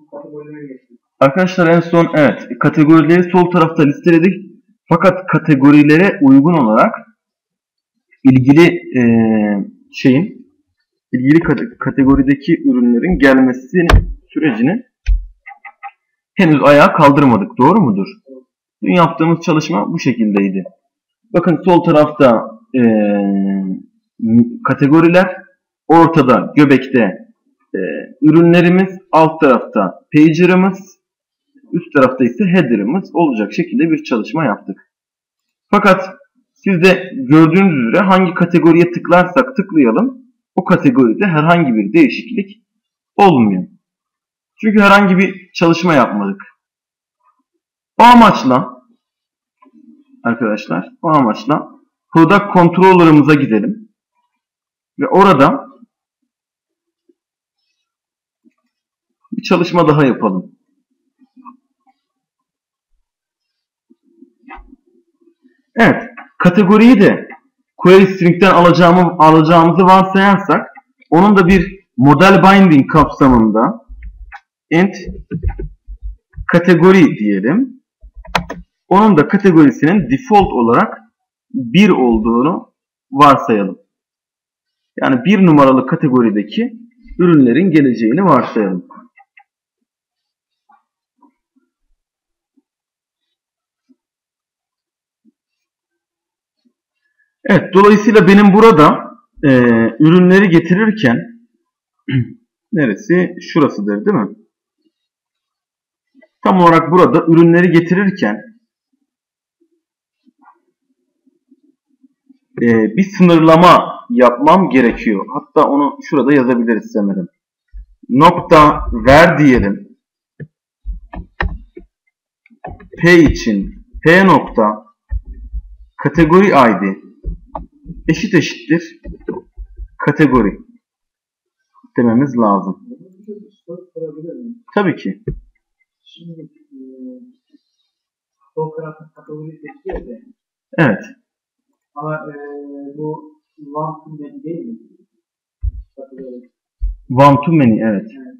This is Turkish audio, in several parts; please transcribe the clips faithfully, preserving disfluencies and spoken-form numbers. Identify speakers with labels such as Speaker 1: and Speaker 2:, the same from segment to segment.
Speaker 1: Arkadaşlar en son evet kategorileri sol tarafta listeledik. Fakat kategorilere uygun olarak ilgili e, şeyin ilgili kategorideki ürünlerin gelmesi sürecini henüz ayağa kaldırmadık. Doğru mudur? Dün yaptığımız çalışma bu şekildeydi. Bakın sol tarafta e, kategoriler, ortada göbekte e, ürünlerimiz, alt tarafta pager'ımız, üst tarafta ise header'ımız olacak şekilde bir çalışma yaptık. Fakat siz de gördüğünüz üzere hangi kategoriye tıklarsak tıklayalım o kategoride herhangi bir değişiklik olmuyor. Çünkü herhangi bir çalışma yapmadık. O amaçla arkadaşlar, o amaçla Product Controller'ımıza gidelim. Ve orada bir çalışma daha yapalım. Evet, kategoriyi de query string'den alacağımı, alacağımızı varsayarsak onun da bir model binding kapsamında int kategori diyelim. Onun da kategorisinin default olarak bir olduğunu varsayalım. Yani bir numaralı kategorideki ürünlerin geleceğini varsayalım. Evet, dolayısıyla benim burada e, ürünleri getirirken neresi? Şurasıdır değil mi? Tam olarak burada ürünleri getirirken e, bir sınırlama yapmam gerekiyor. Hatta onu şurada yazabiliriz sanırım. Nokta ver diyelim. P için P nokta kategori I D eşit eşittir kategori dememiz lazım. Tabii ki.
Speaker 2: Şimdi sol tarafın kategori seçiyor ya.
Speaker 1: Evet.
Speaker 2: Ama e, bu one to many değil mi? Kategori.
Speaker 1: One to many evet. Evet.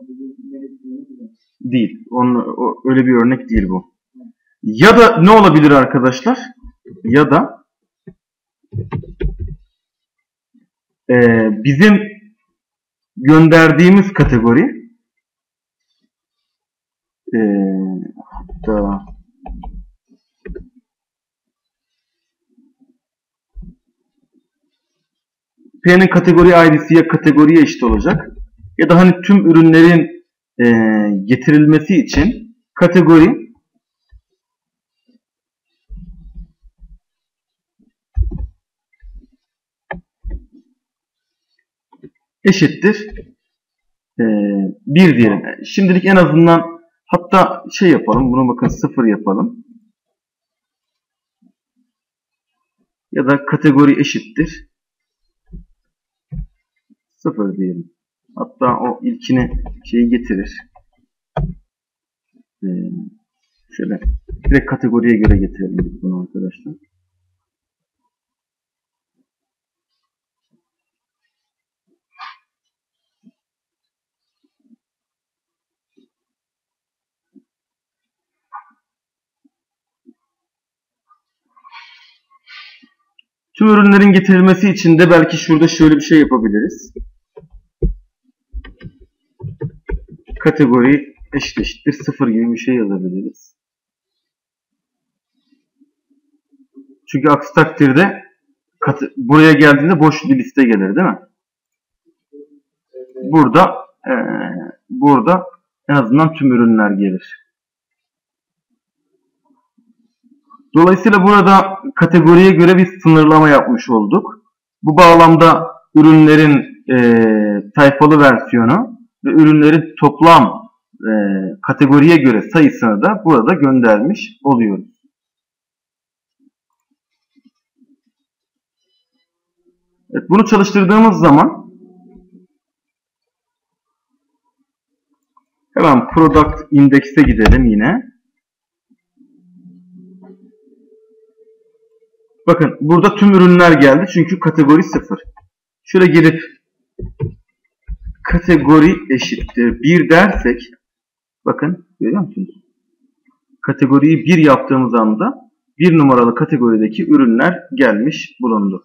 Speaker 1: Değil. Onun, o, öyle bir örnek değil bu. Evet. Ya da ne olabilir arkadaşlar? Ya da e, bizim gönderdiğimiz kategori e, hatta P'nin kategori I D'si ya kategoriye eşit olacak ya da hani tüm ürünlerin e, getirilmesi için kategori eşittir e, bir diyelim. Şimdilik en azından hatta şey yapalım. Bunu bakın sıfır yapalım. Ya da kategori eşittir sıfır diyelim. Hatta o ilkini şeyi getirir. Ee, şöyle direkt kategoriye göre getirelim bunu arkadaşlar. Tüm ürünlerin getirilmesi için de belki şurada şöyle bir şey yapabiliriz. Kategori eşit eşittir sıfır gibi bir şey yazabiliriz. Çünkü aksi takdirde buraya geldiğinde boş bir liste gelir değil mi? Burada e, burada en azından tüm ürünler gelir. Dolayısıyla burada kategoriye göre bir sınırlama yapmış olduk. Bu bağlamda ürünlerin e, sayfalı versiyonu ve ürünlerin toplam e, kategoriye göre sayısını da burada göndermiş oluyoruz. Evet, bunu çalıştırdığımız zaman hemen Product Index'e gidelim yine. Bakın burada tüm ürünler geldi çünkü kategori sıfır. Şöyle gelip kategori eşittir bir dersek Bakın görüyor musunuz? Kategoriyi bir yaptığımız anda bir numaralı kategorideki ürünler gelmiş bulundu.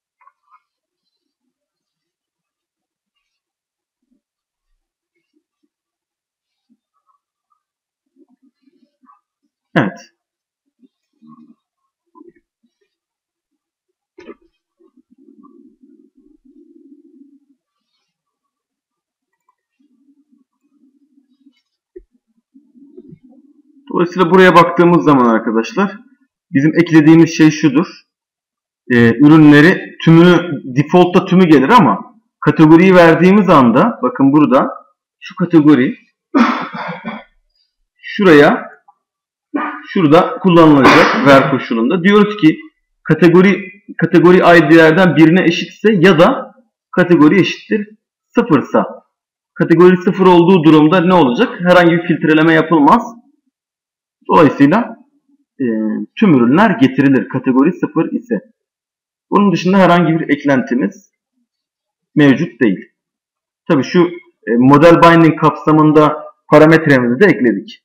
Speaker 1: Evet. Dolayısıyla buraya baktığımız zaman arkadaşlar bizim eklediğimiz şey şudur. Ee, ürünleri tümünü default'ta tümü gelir ama kategoriyi verdiğimiz anda bakın burada şu kategori şuraya şurada kullanılacak ver koşulunda. Diyoruz ki kategori kategori I D'lerden birine eşitse ya da kategori eşittir sıfırsa. Kategori sıfır olduğu durumda ne olacak? Herhangi bir filtreleme yapılmaz. Dolayısıyla e, tüm ürünler getirilir. Kategori sıfır ise. Bunun dışında herhangi bir eklentimiz mevcut değil. Tabii şu e, model binding kapsamında parametremizi de ekledik.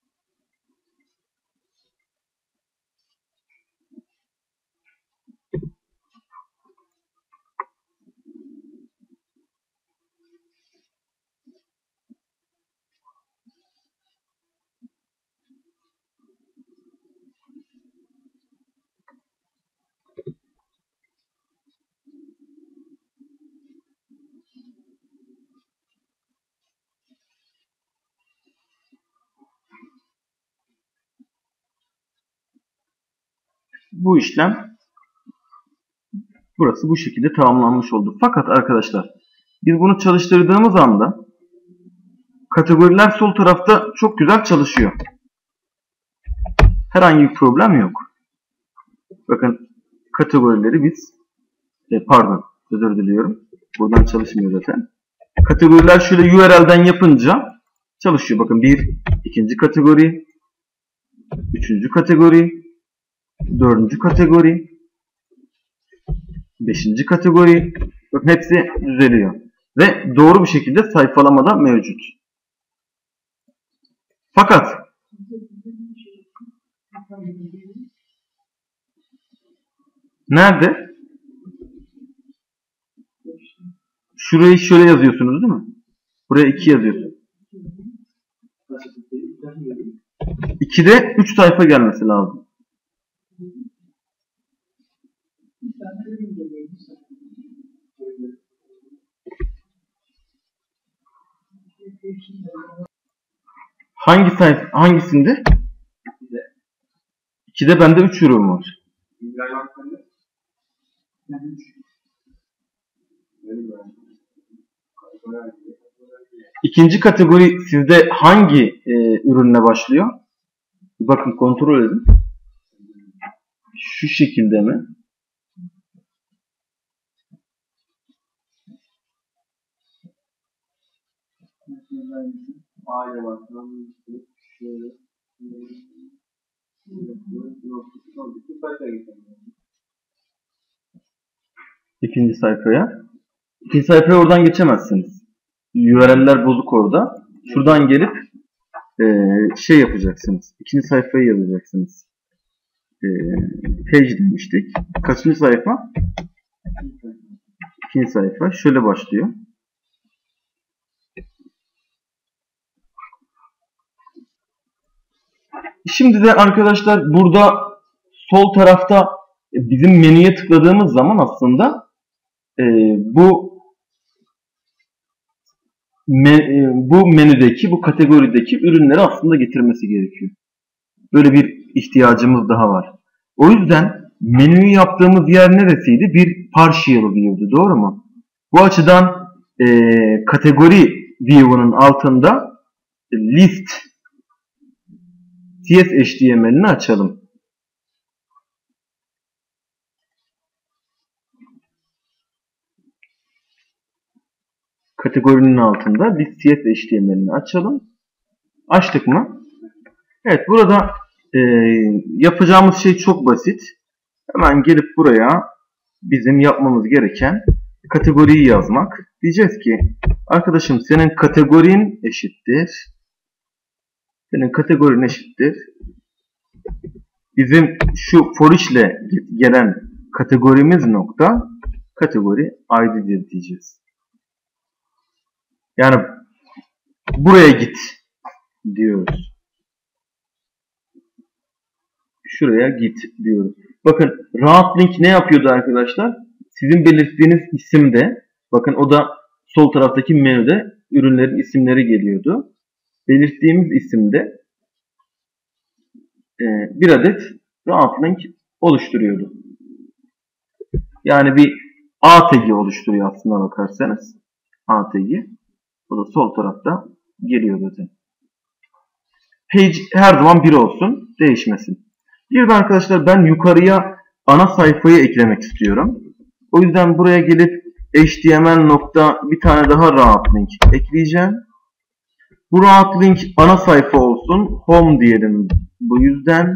Speaker 1: Bu işlem burası bu şekilde tamamlanmış oldu. Fakat arkadaşlar biz bunu çalıştırdığımız anda kategoriler sol tarafta çok güzel çalışıyor. Herhangi bir problem yok. Bakın kategorileri biz e, pardon özür diliyorum. Buradan çalışmıyor zaten. Kategoriler şöyle U R L'den yapınca çalışıyor. Bakın bir, ikinci kategori, üçüncü kategori, dördüncü kategori, beşinci kategori. Bakın hepsi düzeliyor. Ve doğru bir şekilde sayfalama da mevcut. Fakat nerede? Şurayı şöyle yazıyorsunuz değil mi? Buraya iki yazıyorsunuz. ikide üç sayfa gelmesi lazım. Hangi sayfa? Hangisinde? ikide bende üç ürün var. İkinci kategori sizde hangi e, ürünle başlıyor? Bakın kontrol edin. Şu şekilde mi? İkinci sayfaya. İkinci sayfaya oradan geçemezsiniz. U R L'ler bozuk orada. Şuradan gelip e, şey yapacaksınız. İkinci sayfayı yazacaksınız. E, page demiştik. Kaçıncı sayfa? İkinci sayfa. Şöyle başlıyor. Şimdi de arkadaşlar burada sol tarafta bizim menüye tıkladığımız zaman aslında e, bu me, e, bu menüdeki, bu kategorideki ürünleri aslında getirmesi gerekiyor. Böyle bir ihtiyacımız daha var. O yüzden menüyü yaptığımız yer neresiydi? Bir partial view'du, doğru mu? Bu açıdan e, kategori view'unun altında list C S H T M L'ini açalım. Kategorinin altında list C S H T M L'ini açalım. Açtık mı? Evet, burada e, yapacağımız şey çok basit. Hemen gelip buraya bizim yapmamız gereken kategoriyi yazmak. Diyeceğiz ki arkadaşım senin kategorin eşittir Senin kategorin eşittir. Bizim şu for each ile gelen kategorimiz nokta kategori I D'dir diyeceğiz. Yani buraya git diyoruz. Şuraya git diyoruz. Bakın route link ne yapıyordu arkadaşlar? Sizin belirttiğiniz isimde, bakın o da sol taraftaki menüde ürünlerin isimleri geliyordu. Belirttiğimiz isimde e, bir adet route link oluşturuyordu. Yani bir A tagi oluşturuyor aslında bakarsanız. A tagi. O da sol tarafta geliyor zaten. Page her zaman bir olsun. Değişmesin. Bir de arkadaşlar ben yukarıya ana sayfayı eklemek istiyorum. O yüzden buraya gelip H T M L nokta bir tane daha route link ekleyeceğim. Bu route link ana sayfa olsun. Home diyelim bu yüzden.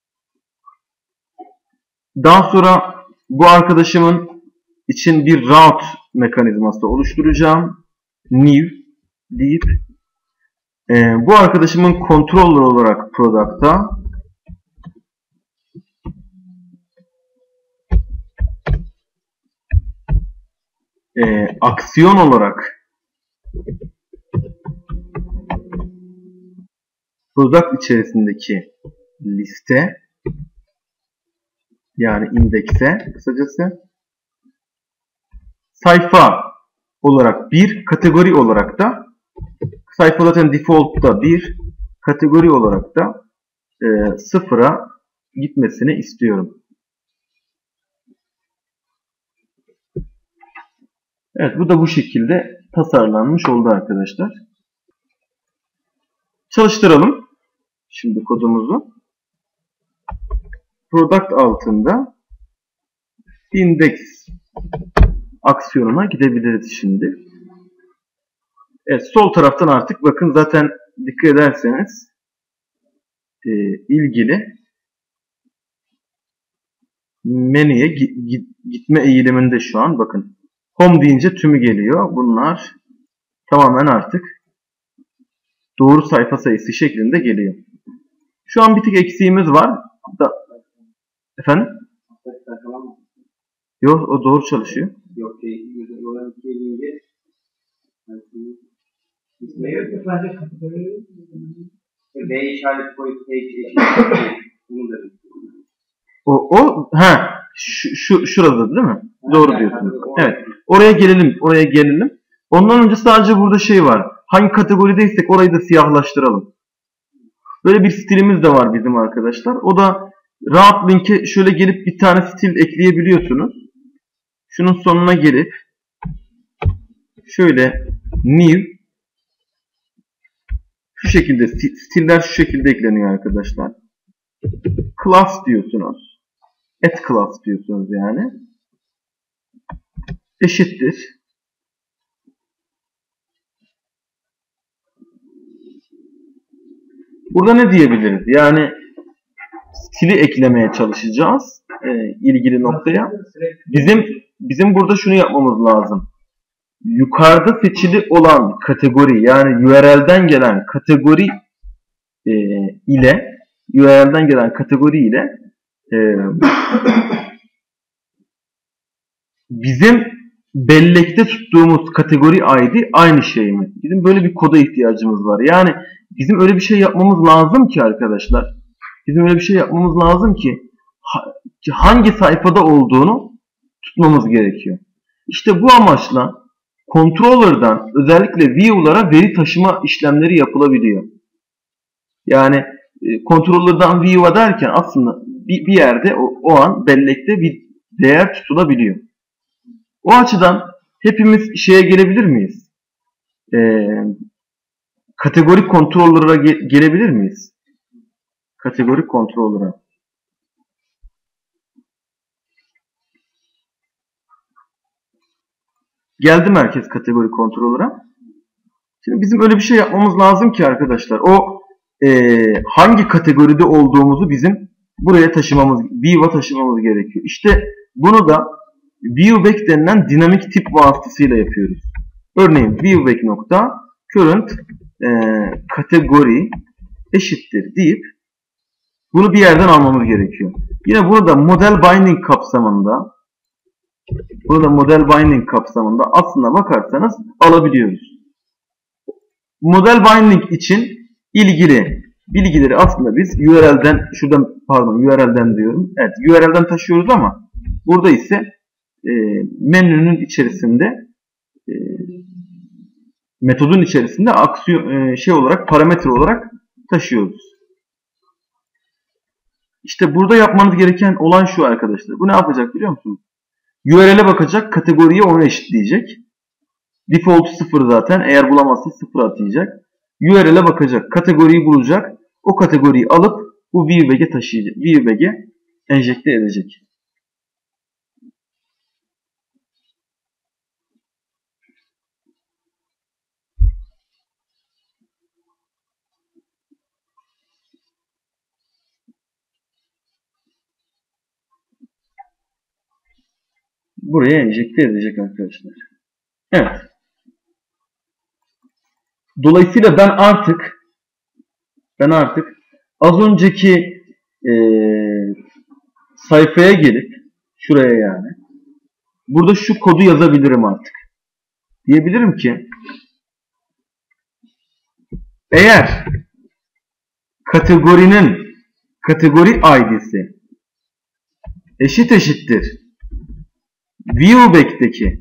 Speaker 1: Daha sonra bu arkadaşımın için bir route mekanizması oluşturacağım. New deyip e, bu arkadaşımın controller olarak product'a e, aksiyon olarak product içerisindeki liste, yani indekse kısacası, sayfa olarak bir, kategori olarak da, sayfa zaten default'ta bir, kategori olarak da e, sıfıra gitmesini istiyorum. Evet, bu da bu şekilde tasarlanmış oldu arkadaşlar. Çalıştıralım şimdi kodumuzu. Product altında index aksiyonuna gidebiliriz şimdi. Evet, sol taraftan artık bakın zaten dikkat ederseniz e, ilgili menüye gitme eğiliminde şu an bakın. Home deyince tümü geliyor. Bunlar tamamen artık doğru sayfa sayısı şeklinde geliyor. Şu an bir tık eksiğimiz var. Da, efendim? Yok, o doğru çalışıyor. Yok, o, o, ha, şu, şu, şurada değil mi? Doğru diyorsunuz. Evet. Oraya gelelim. Oraya gelelim. Ondan önce sadece burada şey var. Hangi kategorideysek orayı da siyahlaştıralım. Böyle bir stilimiz de var bizim arkadaşlar. O da route link'e şöyle gelip bir tane stil ekleyebiliyorsunuz. Şunun sonuna gelip şöyle new, şu şekilde stiller şu şekilde ekleniyor arkadaşlar. Class diyorsunuz. Add class diyorsunuz yani. Eşittir. Burada ne diyebiliriz? Yani stili eklemeye çalışacağız e, ilgili noktaya. Bizim bizim burada şunu yapmamız lazım. Yukarıda seçili olan kategori, yani U R L'den gelen kategori e, ile U R L'den gelen kategori ile e, bizim bellekte tuttuğumuz kategori I D aynı şey mi? Bizim böyle bir koda ihtiyacımız var. Yani bizim öyle bir şey yapmamız lazım ki arkadaşlar. Bizim öyle bir şey yapmamız lazım ki hangi sayfada olduğunu tutmamız gerekiyor. İşte bu amaçla controller'dan özellikle view'lara veri taşıma işlemleri yapılabiliyor. Yani controller'dan view'a derken aslında bir, bir yerde o, o an bellekte bir değer tutulabiliyor. O açıdan hepimiz şeye gelebilir miyiz? Ee, kategori controller'a ge gelebilir miyiz? Kategori controller'a. Geldi merkez kategori controller'a. Şimdi bizim öyle bir şey yapmamız lazım ki arkadaşlar. O e, hangi kategoride olduğumuzu bizim buraya taşımamız, view'a taşımamız gerekiyor. İşte bunu da viewback denilen dinamik tip vasıtasıyla yapıyoruz. Örneğin viewback nokta current e, category eşittir deyip bunu bir yerden almamız gerekiyor. Yine bunu da model binding kapsamında bunu da model binding kapsamında aslına bakarsanız alabiliyoruz. Model binding için ilgili bilgileri aslında biz U R L'den şuradan pardon U R L'den diyorum. Evet, U R L'den taşıyoruz ama burada ise e, menünün içerisinde e, metodun içerisinde aksiyon e, şey olarak parametre olarak taşıyoruz. İşte burada yapmanız gereken olan şu arkadaşlar. Bu ne yapacak biliyor musunuz? U R L'e bakacak, kategoriye onu eşitleyecek. Default sıfır zaten. Eğer bulamazsa sıfır atayacak. U R L'e bakacak, kategoriyi bulacak. O kategoriyi alıp bu ViewBag'e taşıyacak. ViewBag'e enjekte edecek. Buraya enjekte edecek arkadaşlar. Evet. Dolayısıyla ben artık ben artık az önceki e, sayfaya gelip şuraya yani burada şu kodu yazabilirim artık. Diyebilirim ki eğer kategorinin kategori I D'si eşit eşittir ViewBag'deki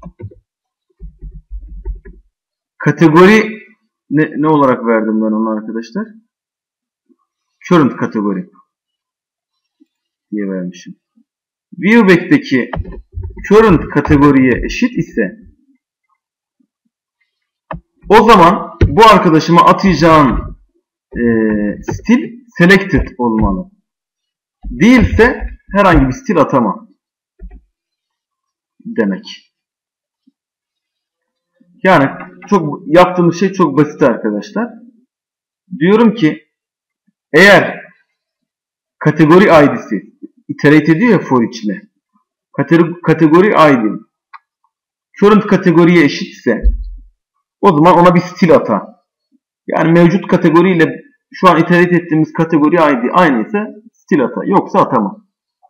Speaker 1: kategori ne, ne olarak verdim ben onu arkadaşlar? Current kategori diye vermişim. ViewBag'deki current kategoriye eşit ise o zaman bu arkadaşıma atayacağım e, stil selected olmalı. Değilse herhangi bir stil atamam demek. Yani çok yaptığımız şey çok basit arkadaşlar. Diyorum ki eğer kategori I D'si iterate ediyor ya for each ile. Kategori I D current kategoriye eşitse o zaman ona bir stil ata. Yani mevcut kategori ile şu an iterate ettiğimiz kategori I D aynıysa stil ata. Yoksa atamam.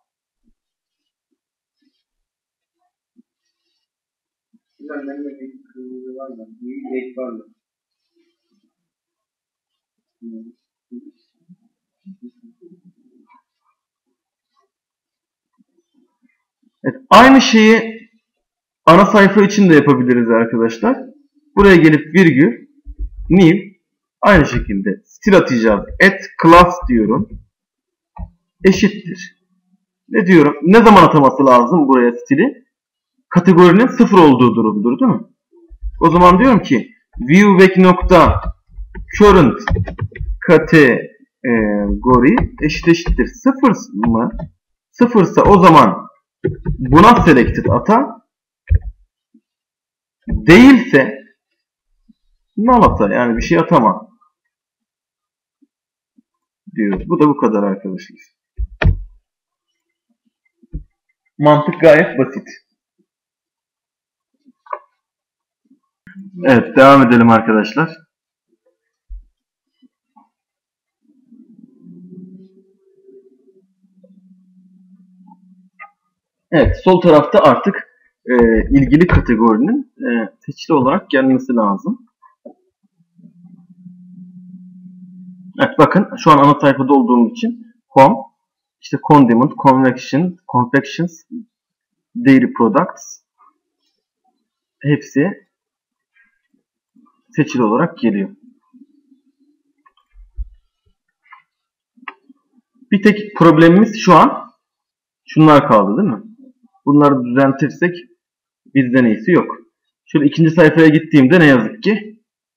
Speaker 1: Evet, aynı şeyi ana sayfa için de yapabiliriz arkadaşlar. Buraya gelip virgül new aynı şekilde stil atacağız. Add class diyorum. Eşittir. Ne diyorum? Ne zaman ataması lazım buraya stili? Kategorinin sıfır olduğu durumdur değil mi? O zaman diyorum ki viewBag nokta current kategori eşit eşittir sıfır mı? Sıfırsa o zaman buna selected ata. Değilse null ata. Yani bir şey atama diyoruz. Bu da bu kadar arkadaşlar. Mantık gayet basit. Evet, devam edelim arkadaşlar. Evet, sol tarafta artık e, ilgili kategorinin e, seçili olarak gelmesi lazım. Evet, bakın şu an ana sayfada olduğum için home, işte condiment, convection, confections, dairy products hepsi seçili olarak geliyor. Bir tek problemimiz şu an şunlar kaldı değil mi? Bunları düzeltirsek bizden iyisi yok. Şöyle ikinci sayfaya gittiğimde ne yazık ki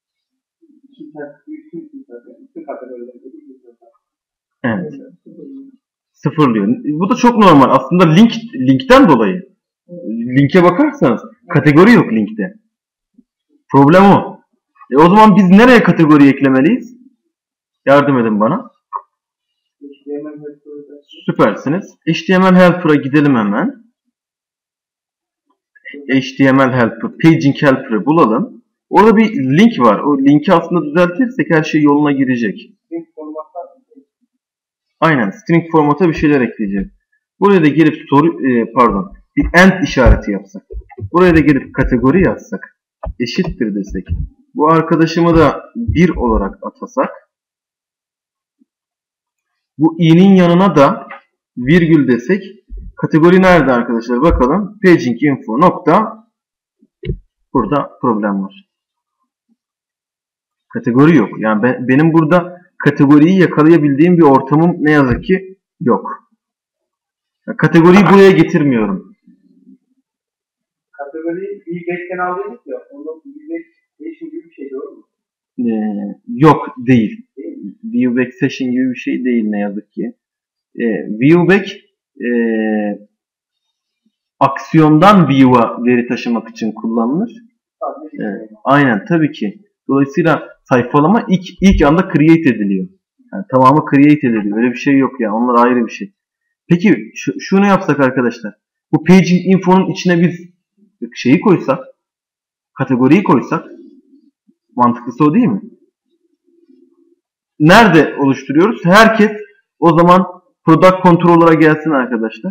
Speaker 1: evet. Sıfırlıyor. Bu da çok normal. Aslında link linkten dolayı. Linke bakarsanız kategori yok linkte. Problem o. E o zaman biz nereye kategori eklemeliyiz? Yardım edin bana. Süpersiniz. H T M L Helper'a gidelim hemen. H T M L Helper, Paging Helper'ı bulalım. Orada bir link var. O linki aslında düzeltirsek her şey yoluna girecek. Aynen string formata bir şeyler ekleyeceğiz. Buraya da gelip soru e, pardon bir and işareti yapsak. Buraya da gelip kategori yazsak. Eşittir desek. Bu arkadaşımı da bir olarak atasak. Bu i'nin yanına da virgül desek. Kategori nerede arkadaşlar? Bakalım. Paging info nokta. Burada problem var. Kategori yok. Yani ben, benim burada kategoriyi yakalayabildiğim bir ortamım ne yazık ki yok. Yani kategoriyi buraya getirmiyorum.
Speaker 2: Kategoriyi viewback'ten aldıydık ya. Onu viewback session gibi bir şey doğru mu?
Speaker 1: Ee, yok değil. Viewback session gibi bir şey değil ne yazık ki. Ee, viewback e, aksiyondan view'a veri taşımak için kullanılır. Ee, aynen tabii ki. Dolayısıyla sayfalama ilk ilk anda create ediliyor. Yani tamamı create ediliyor. Öyle bir şey yok ya. Onlar ayrı bir şey. Peki şu, şunu yapsak arkadaşlar. Bu paging info'nun içine biz şeyi koysak, kategoriyi koysak, mantıklısı o değil mi? Nerede oluşturuyoruz? Herkes o zaman product controller'a gelsin arkadaşlar.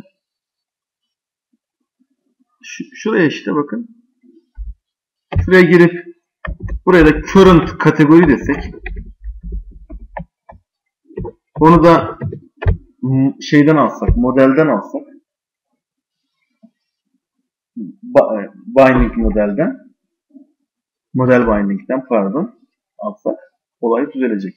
Speaker 1: Ş şuraya işte bakın. Şuraya girip buraya da current kategori desek. Onu da şeyden alsak, modelden alsak. Binding modelden. Model binding'den pardon. Alsak olay düzelecek.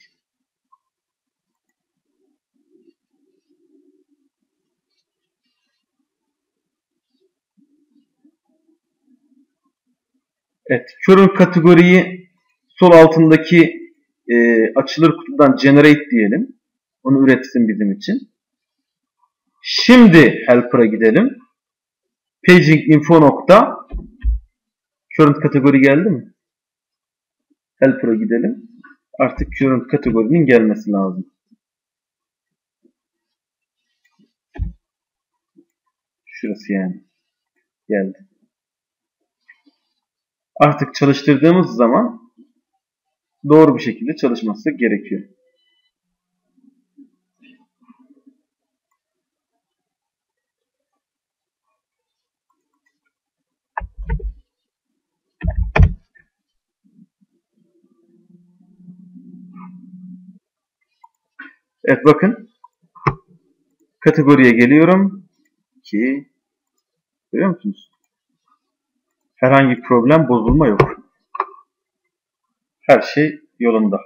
Speaker 1: Evet. Current kategoriyi sol altındaki e, açılır kutudan generate diyelim. Onu üretsin bizim için. Şimdi helper'a gidelim. Paging info nokta current kategori geldi mi? Helper'a gidelim. Artık current kategorinin gelmesi lazım. Şurası yani. Geldi. Artık çalıştırdığımız zaman doğru bir şekilde çalışması gerekiyor. Evet bakın. Kategoriye geliyorum. Ki görüyor musunuz? Herhangi bir problem, bozulma yok. Her şey yolunda.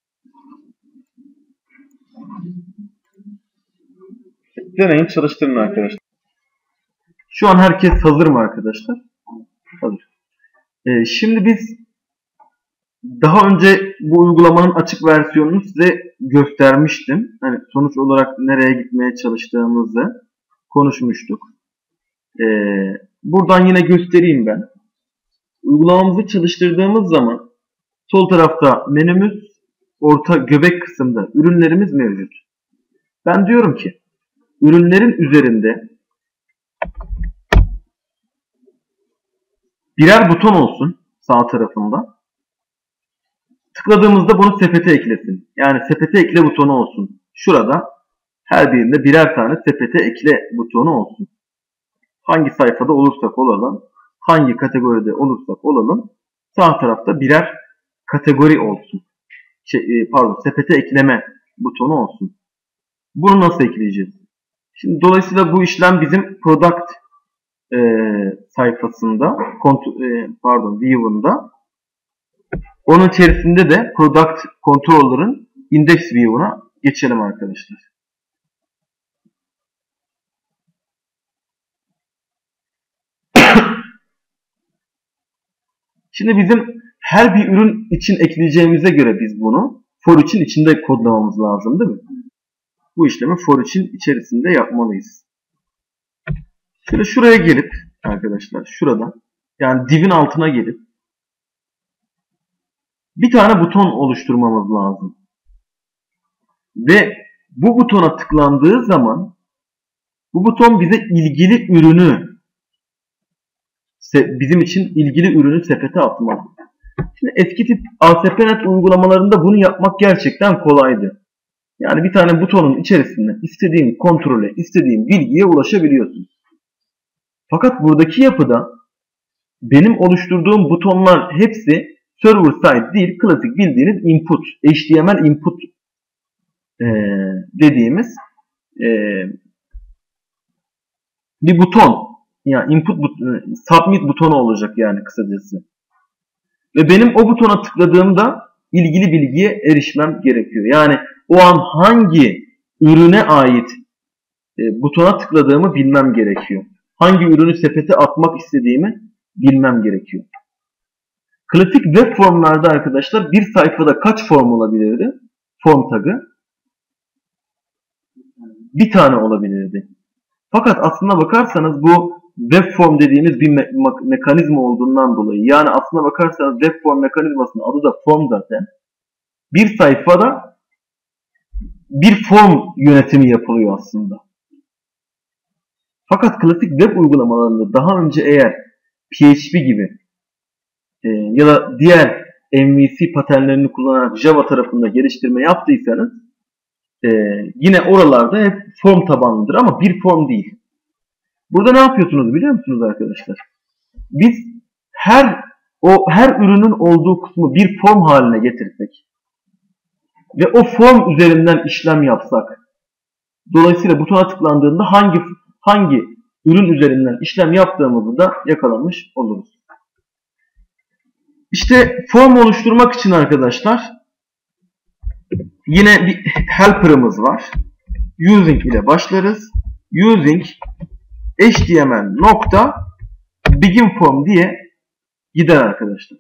Speaker 1: Deneyin, çalıştırın arkadaşlar. Şu an herkes hazır mı arkadaşlar? Hazır. Ee, şimdi biz daha önce bu uygulamanın açık versiyonunu size göstermiştim. Hani sonuç olarak nereye gitmeye çalıştığımızı konuşmuştuk. Ee, buradan yine göstereyim ben. Uygulamamızı çalıştırdığımız zaman sol tarafta menümüz, orta göbek kısımda ürünlerimiz mevcut. Ben diyorum ki ürünlerin üzerinde birer buton olsun sağ tarafında. Tıkladığımızda bunu sepete eklesin. Yani sepete ekle butonu olsun. Şurada her birinde birer tane sepete ekle butonu olsun. Hangi sayfada olursak olalım, hangi kategoride olursak olalım, sağ tarafta birer kategori olsun. Şey, pardon, sepete ekleme butonu olsun. Bunu nasıl ekleyeceğiz? Şimdi dolayısıyla bu işlem bizim product e, sayfasında, e, pardon, view'unda. Onun içerisinde de product controller'ın index view'una geçelim arkadaşlar. Şimdi bizim her bir ürün için ekleyeceğimize göre biz bunu for için içinde kodlamamız lazım değil mi? Bu işlemi for için içerisinde yapmalıyız. Şöyle şuraya gelip arkadaşlar şurada yani divin altına gelip bir tane buton oluşturmamız lazım. Ve bu butona tıklandığı zaman bu buton bize ilgili ürünü bizim için ilgili ürünü sepete atmalı. Şimdi eski tip A S P nokta net uygulamalarında bunu yapmak gerçekten kolaydı. Yani bir tane butonun içerisinde istediğin kontrole, istediğin bilgiye ulaşabiliyorsun. Fakat buradaki yapıda benim oluşturduğum butonlar hepsi server side değil, klasik bildiğiniz input, H T M L input ee, dediğimiz e, bir buton. Yani input butonu, submit butonu olacak yani kısacası. Ve benim o butona tıkladığımda ilgili bilgiye erişmem gerekiyor. Yani o an hangi ürüne ait e, butona tıkladığımı bilmem gerekiyor. Hangi ürünü sepete atmak istediğimi bilmem gerekiyor. Klasik web formlarda arkadaşlar bir sayfada kaç form olabilirdi? Form tagı bir tane olabilirdi. Fakat aslına bakarsanız bu web form dediğimiz bir me mekanizma olduğundan dolayı, yani aslına bakarsanız web form mekanizmasının adı da form zaten. Bir sayfada bir form yönetimi yapılıyor aslında. Fakat klasik web uygulamalarında daha önce eğer P H P gibi e, ya da diğer M V C paternlerini kullanarak Java tarafında geliştirme yaptıysanız e, yine oralarda hep form tabanlıdır ama bir form değil. Burada ne yapıyorsunuz biliyor musunuz arkadaşlar? Biz her o her ürünün olduğu kısmı bir form haline getirsek ve o form üzerinden işlem yapsak, dolayısıyla butona tıklandığında hangi hangi ürün üzerinden işlem yaptığımızı da yakalamış oluruz. İşte form oluşturmak için arkadaşlar yine bir helper'ımız var. Using ile başlarız. Using H T M L nokta begin form diye gider arkadaşlar.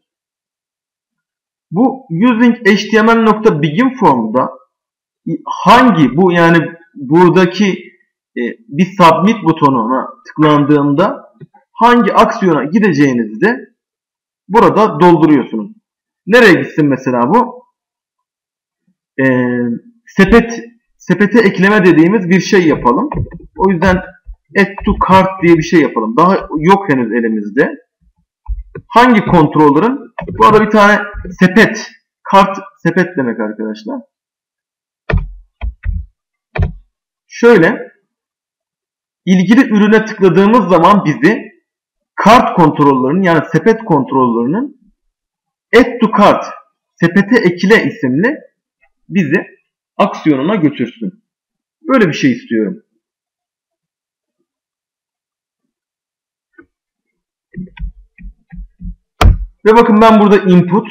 Speaker 1: Bu using H T M L nokta begin form'da hangi bu yani buradaki e, bir submit butonuna tıklandığında hangi aksiyona gideceğinizi de burada dolduruyorsunuz. Nereye gitsin mesela bu? E, sepet sepete ekleme dediğimiz bir şey yapalım. O yüzden add to cart diye bir şey yapalım. Daha yok henüz elimizde. Hangi controller'ın? Bu arada bir tane sepet. Kart sepet demek arkadaşlar. Şöyle ilgili ürüne tıkladığımız zaman bizi kart kontrollerinin yani sepet kontrollerinin add to cart sepete ekle isimli bizi aksiyonuna götürsün. Böyle bir şey istiyorum. Ve bakın ben burada input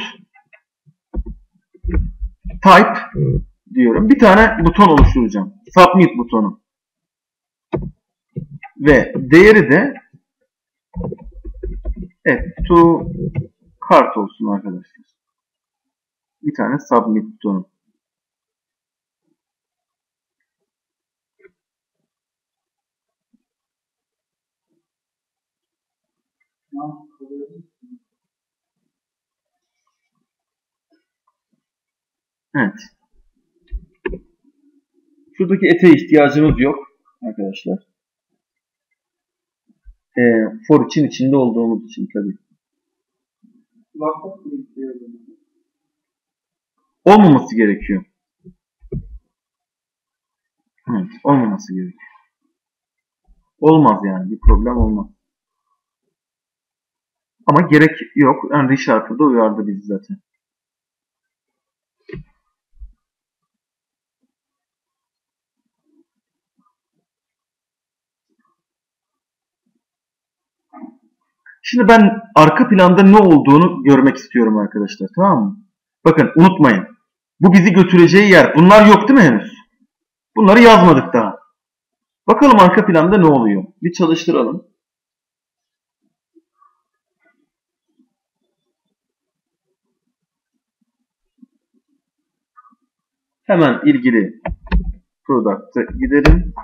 Speaker 1: type diyorum. Bir tane buton oluşturacağım. Submit butonu. Ve değeri de add to cart olsun arkadaşlar. Bir tane submit butonu. Evet. Şuradaki ete ihtiyacımız yok arkadaşlar. E, for için içinde olduğumuz için tabii. Olmaması gerekiyor. Evet, olmaması gerekiyor. Olmaz yani. Bir problem olmaz. Ama gerek yok. Yani ReSharper da uyardı bizi zaten. Şimdi ben arka planda ne olduğunu görmek istiyorum arkadaşlar. Tamam mı? Bakın unutmayın. Bu bizi götüreceği yer. Bunlar yok değil mi henüz? Bunları yazmadık daha. Bakalım arka planda ne oluyor? Bir çalıştıralım. Hemen ilgili product'a gidelim.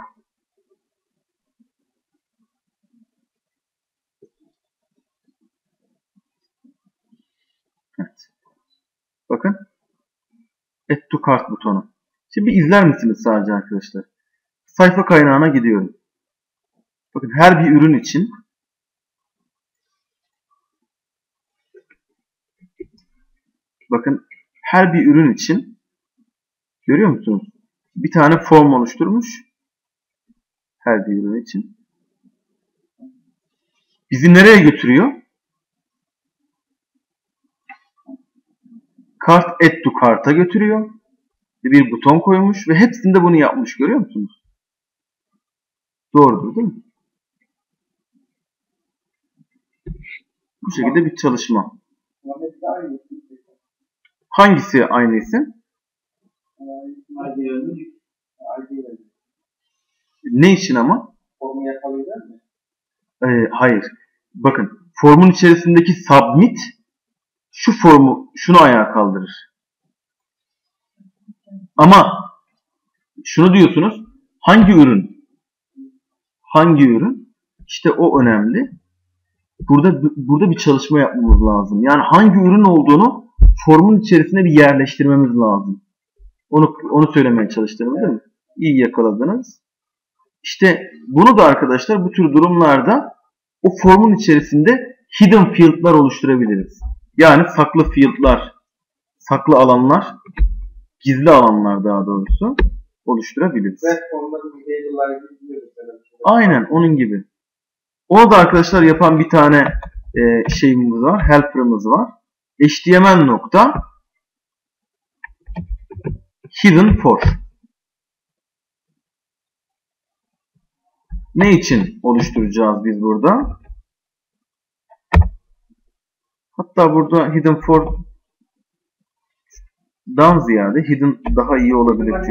Speaker 1: Evet. Bakın. Add to cart butonu. Şimdi izler misiniz sadece arkadaşlar? Sayfa kaynağına gidiyorum. Bakın her bir ürün için bakın her bir ürün için görüyor musunuz? bir tane form oluşturmuş. Her bir ürün için. Bizi nereye götürüyor? Kart add to kart'a götürüyor. Bir buton koymuş ve hepsinde bunu yapmış. Görüyor musunuz? Doğrudur değil mi? Bu şekilde bir çalışma. Hangisi aynı isim? Ne için ama?
Speaker 2: Formu yakalayacak mı?
Speaker 1: Ee, hayır. Bakın. Formun içerisindeki submit şu formu, şunu ayağa kaldırır. Ama şunu diyorsunuz. Hangi ürün? Hangi ürün? İşte o önemli. Burada burada bir çalışma yapmamız lazım. Yani hangi ürün olduğunu formun içerisine bir yerleştirmemiz lazım. Onu onu söylemeye çalıştım değil mi? İyi yakaladınız. İşte bunu da arkadaşlar bu tür durumlarda o formun içerisinde hidden field'lar oluşturabiliriz. Yani saklı field'lar, saklı alanlar, gizli alanlar daha doğrusu oluşturabiliriz. Aynen onun gibi. Onu da arkadaşlar yapan bir tane e, şeyimiz var, helper'ımız var. H T M L nokta hidden for. Ne için oluşturacağız biz burada? Hatta burada hidden for dan ziyade hidden daha iyi olabilir.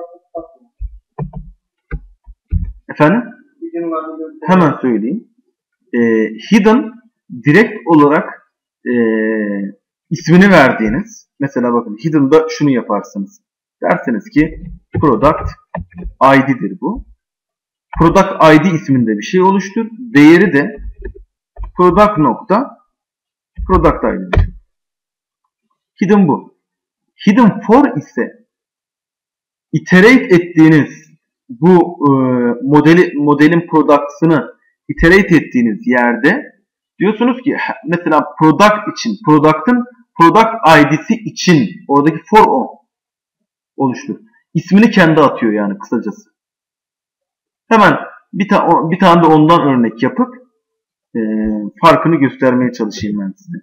Speaker 1: Efendim? Hemen söyleyeyim. E, hidden direkt olarak e, ismini verdiğiniz, mesela bakın hidden'da şunu yaparsınız. Derseniz ki product I D'dir bu. Product I D isminde bir şey oluştur. Değeri de product nokta product I D'dir. Hidden bu. Hidden for ise iterate ettiğiniz bu e, modeli modelin product'ını iterate ettiğiniz yerde diyorsunuz ki mesela product için, product'ın product I D'si için oradaki for o oluştur. İsmini kendi atıyor yani kısacası. Hemen bir, ta bir tane de ondan örnek yapıp e, farkını göstermeye çalışayım ben size.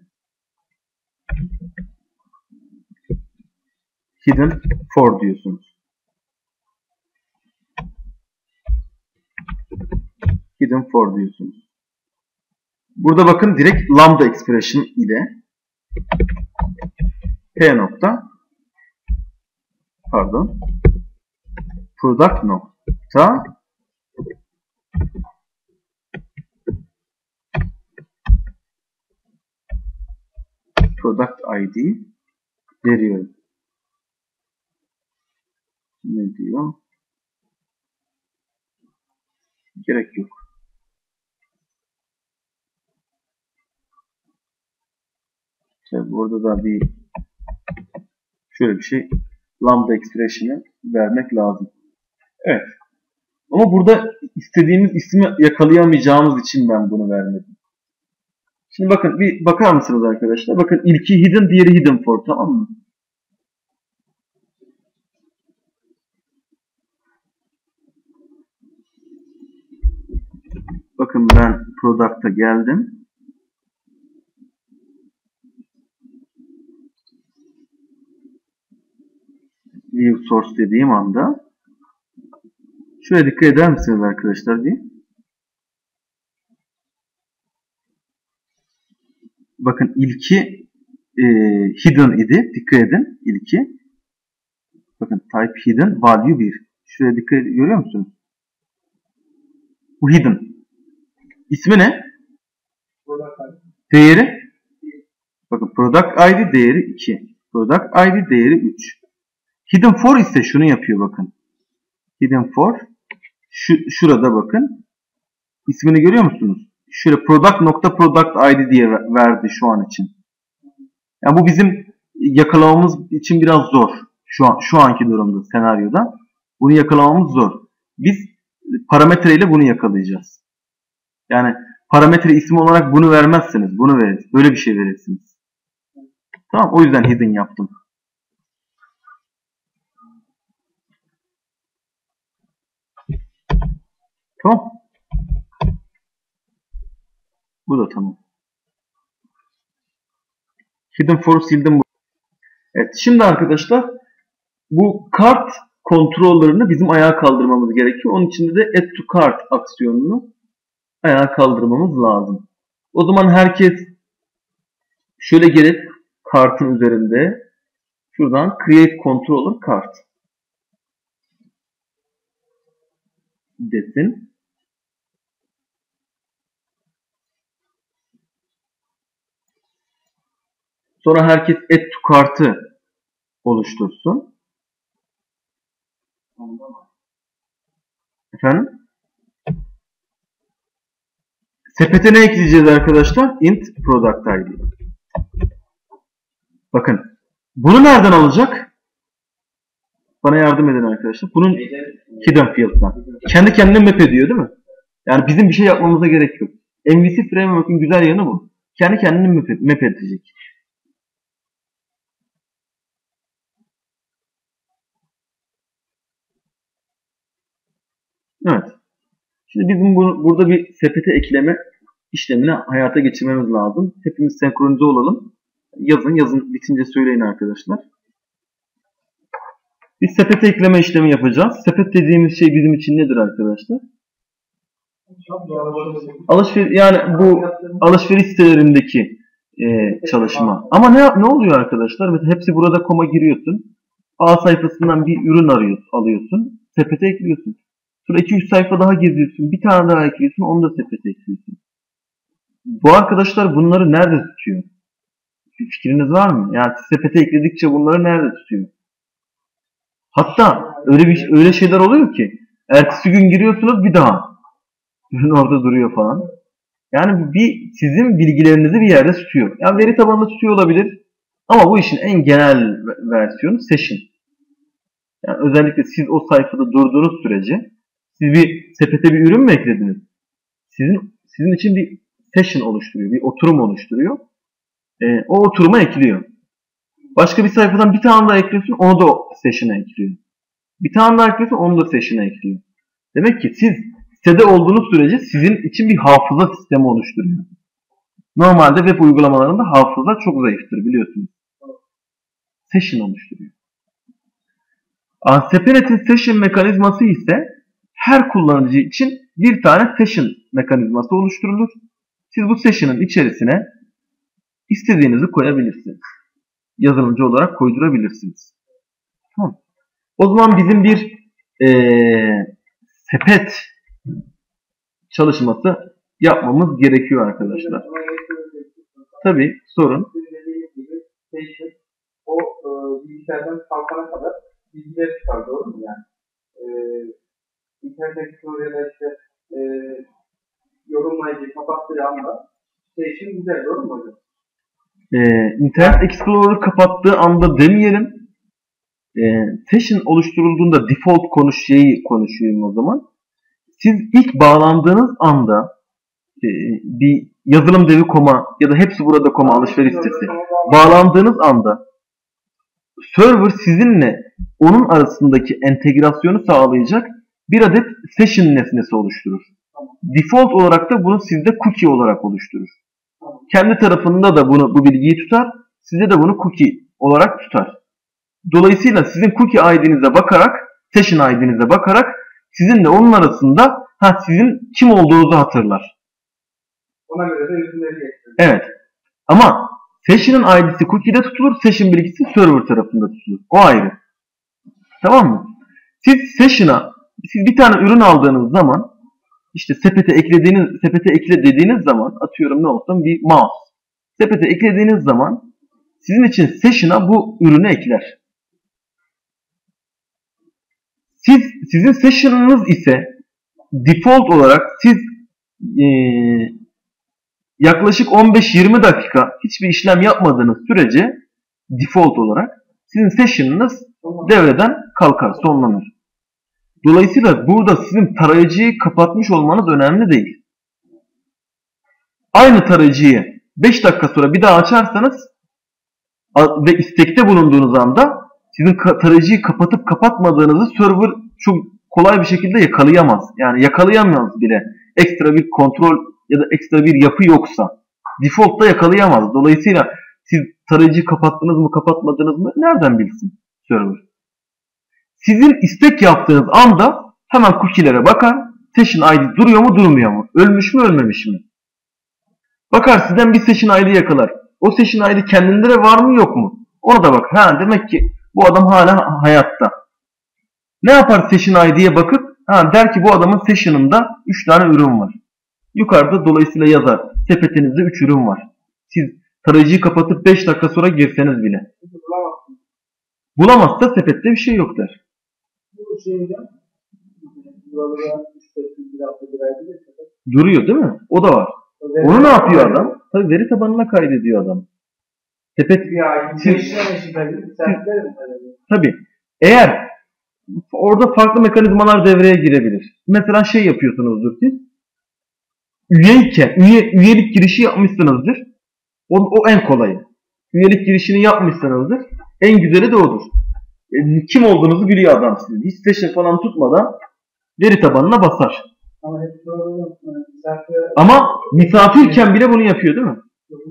Speaker 1: Hidden for diyorsunuz. Hidden for diyorsunuz. Burada bakın direkt lambda expression ile p nokta pardon product nokta product I D veriyorum. Ne diyor? Gerek yok. İşte burada da bir şöyle bir şey lambda expression'ı vermek lazım. Evet. Ama burada istediğimiz ismi yakalayamayacağımız için ben bunu vermedim. Şimdi bakın bir bakar mısınız arkadaşlar? Bakın ilki hidden, diğeri hidden for, tamam mı? Bakın ben product'a geldim. View source dediğim anda şuraya dikkat eder misiniz arkadaşlar diye. Bakın ilki e, hidden idi. Dikkat edin ilki. Bakın type hidden, value bir. Şuraya dikkat edin. Görüyor musunuz? Bu hidden. İsmi ne? Değeri? Bakın product I D değeri iki. Product I D değeri üç. Hidden for ise şunu yapıyor bakın. Hidden for şu, şurada bakın. İsmini görüyor musunuz? Şöyle product nokta product I D diye verdi şu an için. Yani bu bizim yakalamamız için biraz zor. Şu an şu anki durumda, senaryoda. Bunu yakalamamız zor. Biz parametreyle bunu yakalayacağız. Yani parametre ismi olarak bunu vermezsiniz. Bunu veririz. Böyle bir şey verirsiniz. Tamam. O yüzden hidden yaptım. Tamam. Bu da tamam. Hidden for sildim. Evet. Şimdi arkadaşlar bu kart kontrollerini bizim ayağa kaldırmamız gerekiyor. Onun için de add to cart aksiyonunu ayağa kaldırmamız lazım. O zaman herkes şöyle gelip kartın üzerinde şuradan create controller kart desin. Sonra herkes add to kartı oluştursun. Efendim? Sepete ne ekleyeceğiz arkadaşlar? Int product I D. Bakın. Bunu nereden alacak? Bana yardım edin arkadaşlar. Bunun hidden field'dan. Kendi kendine map ediyor değil mi? Yani bizim bir şey yapmamıza gerek yok. M V C Framework'un güzel yanı bu. Kendi kendine map, map edecek. Evet. Şimdi bizim bu, burada bir sepete ekleme işlemini hayata geçirmemiz lazım. Hepimiz senkronize olalım. Yazın, yazın bitince söyleyin arkadaşlar. Biz sepete ekleme işlemi yapacağız. Sepet dediğimiz şey bizim için nedir arkadaşlar? Alışveriş, yani bu alışveriş sitelerindeki e, çalışma. Ama ne ne oluyor arkadaşlar? Mesela hepsi burada koma giriyorsun. A sayfasından bir ürün arıyorsun, alıyorsun. Sepete ekliyorsun. Sonra iki üç sayfa daha geziyorsun. Bir tane daha ekliyorsun. Onu da sepete ekliyorsun. Bu arkadaşlar bunları nerede tutuyor? Bir fikriniz var mı? Yani sepete ekledikçe bunları nerede tutuyor? Hatta öyle bir öyle şeyler oluyor ki ertesi gün giriyorsunuz bir daha ürün orada duruyor falan. Yani bir sizin bilgilerinizi bir yerde tutuyor. Yani veri tabanında tutuyor olabilir. Ama bu işin en genel versiyonu session. Yani özellikle siz o sayfada durduğunuz sürece siz bir sepete bir ürün mü eklediniz? Sizin sizin için bir session oluşturuyor, bir oturum oluşturuyor. E, o oturuma ekliyor. Başka bir sayfadan bir tane daha ekliyorsun, onu da o session'a ekliyor. Bir tane daha ekliyorsun, onu da session'a ekliyor. Demek ki siz sitede olduğunuz sürece sizin için bir hafıza sistemi oluşturuyor. Normalde web uygulamalarında hafıza çok zayıftır biliyorsunuz. Session oluşturuyor. A S P nokta net'in session mekanizması ise her kullanıcı için bir tane session mekanizması oluşturulur. Siz bu session'ın içerisine istediğinizi koyabilirsiniz. Yazılımcı olarak koydurabilirsiniz. Tamam. O zaman bizim bir ee, sepet çalışması yapmamız gerekiyor arkadaşlar. Tabii sorun.
Speaker 2: O e, bilgisayardan kalkana kadar bilgileri çıkar, doğru mu yani? E, İnternet Explorer'da işte e, yorumlayıcı kapattığı anda session güzel, doğru mu hocam?
Speaker 1: Ee, İnternet Explorer kapattığı anda demeyelim. Ee, session oluşturulduğunda default konuş şeyi konuşuyorum o zaman. Siz ilk bağlandığınız anda e, bir yazılım devi nokta com'a ya da hepsi burada nokta com'a alışveriş sitesi bağlandığınız anda server sizinle onun arasındaki entegrasyonu sağlayacak bir adet session nesnesi oluşturur. Default olarak da bunu sizde cookie olarak oluşturur. Kendi tarafında da bunu bu bilgiyi tutar, size de bunu cookie olarak tutar. Dolayısıyla sizin cookie I D'nize bakarak, session I D'nize bakarak sizinle onun arasında ha, sizin kim olduğunuzu hatırlar.
Speaker 2: Ona göre de ürünleri getirir.
Speaker 1: Evet. Ama session'ın I D'si cookie'de tutulur, session bilgisi server tarafında tutulur. O ayrı. Tamam mı? Siz session'a, siz bir tane ürün aldığınız zaman işte sepete eklediğiniz, sepete ekle dediğiniz zaman atıyorum ne olsun bir mouse. Sepete eklediğiniz zaman sizin için session'a bu ürünü ekler. Siz, sizin session'ınız ise default olarak siz ee, yaklaşık on beş yirmi dakika hiçbir işlem yapmadığınız sürece default olarak sizin session'ınız devreden kalkar, sonlanır. Dolayısıyla burada sizin tarayıcıyı kapatmış olmanız önemli değil. Aynı tarayıcıyı beş dakika sonra bir daha açarsanız ve istekte bulunduğunuz anda sizin tarayıcıyı kapatıp kapatmadığınızı server çok kolay bir şekilde yakalayamaz. Yani yakalayamaz bile. Ekstra bir kontrol ya da ekstra bir yapı yoksa. Default'ta yakalayamaz. Dolayısıyla siz tarayıcıyı kapattınız mı kapatmadınız mı nereden bilsin server? Sizin istek yaptığınız anda hemen cookie'lere bakar. Session I D duruyor mu durmuyor mu? Ölmüş mü ölmemiş mi? Bakar sizden bir session I D yakalar. O session I D kendinde de var mı yok mu? Ona da bak. Ha demek ki bu adam hala hayatta. Ne yapar session I D'ye bakıp? Ha der ki bu adamın session'ında üç tane ürün var. Yukarıda dolayısıyla yazar. Sepetinizde üç ürün var. Siz tarayıcıyı kapatıp beş dakika sonra girseniz bile. Bulamazsa sepette bir şey yok der.
Speaker 2: Bu şey hocam. Buralara üç dört bir hafta girerdi.
Speaker 1: Duruyor değil mi? O da var. Onu ne yapıyor adam? Tabii veri tabanına kaydediyor adam. Sepet siz, tabii eğer orada farklı mekanizmalar devreye girebilir. Mesela şey yapıyorsunuzdur siz. Üyeyken, üye, üyelik girişi yapmışsınızdır. O, o en kolayı. Üyelik girişini yapmışsınızdır. En güzeli de odur. E, kim olduğunuzu biliyor adam sizin. Hiç session falan tutmadan veri tabanına basar.
Speaker 2: Ama, misafir...
Speaker 1: Ama misafirken bile bunu yapıyor değil mi?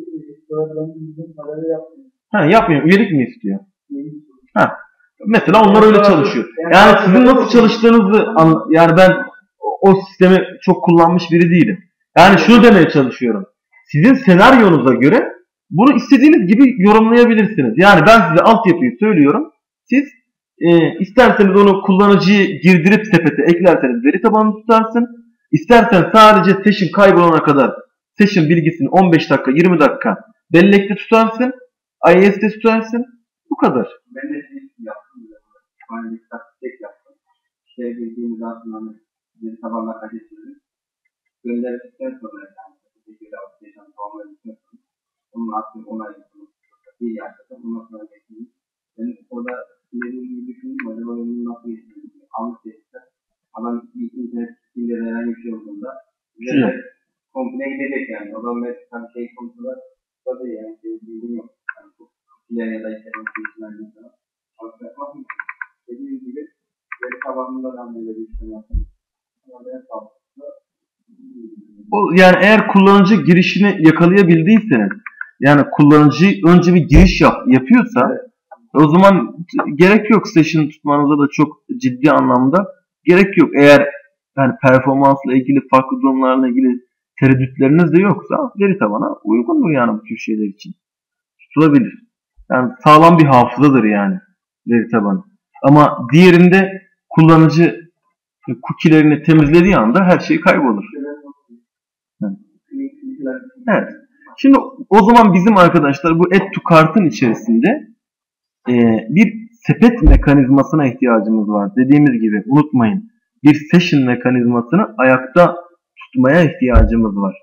Speaker 1: Ha, yapmıyor. Üyelik mi istiyor? Ha. Mesela onlar öyle çalışıyor. Yani sizin nasıl çalıştığınızı yani ben o sistemi çok kullanmış biri değilim. Yani şunu demeye çalışıyorum. Sizin senaryonuza göre bunu istediğiniz gibi yorumlayabilirsiniz. Yani ben size altyapıyı söylüyorum. Siz e, isterseniz onu kullanıcıyı girdirip sepete eklerseniz veri tabanını tutarsın. İstersen sadece session kaybolana kadar session bilgisini on beş dakika yirmi dakika bellekte tutarsın. I I S'te tutarsın. Bu kadar.
Speaker 2: Ben de şey yaptım. Ben de tek yaptım. Şeye girdiğimiz aslında hani veri tabanına kaydediyoruz. Gönderdikten sonra yani şekilde application tamamladıktan sonra onun aklını onayladım. Bir yaşadım. Ondan sonra geçtim. Ben orada dediğim gibi düşündüm. Acaba onun nasıl geçtiğini anlık geçti. Adam bir internet siteyle herhangi bir şey olduğunda bize komple gidecek yani. O zaman ben şey konusunda tabii yani şey bilgim yok. Yani bu diğer ya da işte konusunda sana alıp yapmak mı? Dediğim gibi veri tabanında ben böyle bir şey yaptım. Ama ben sağlıklı.
Speaker 1: Yani eğer kullanıcı girişini yakalayabildiyseniz yani kullanıcı önce bir giriş yap, yapıyorsa evet. O zaman gerek yok session tutmanıza da çok ciddi anlamda gerek yok. Eğer yani performansla ilgili farklı durumlarla ilgili tereddütleriniz de yoksa veri tabana uygundur yani bu tür şeyler için. Tutulabilir. Yani sağlam bir hafızadır yani veri tabanı. Ama diğerinde kullanıcı cookie'lerini temizlediği anda her şey kaybolur. Evet. Evet. Şimdi o zaman bizim arkadaşlar bu add to cart'ın içerisinde e, bir sepet mekanizmasına ihtiyacımız var. Dediğimiz gibi unutmayın. Bir session mekanizmasını ayakta tutmaya ihtiyacımız var.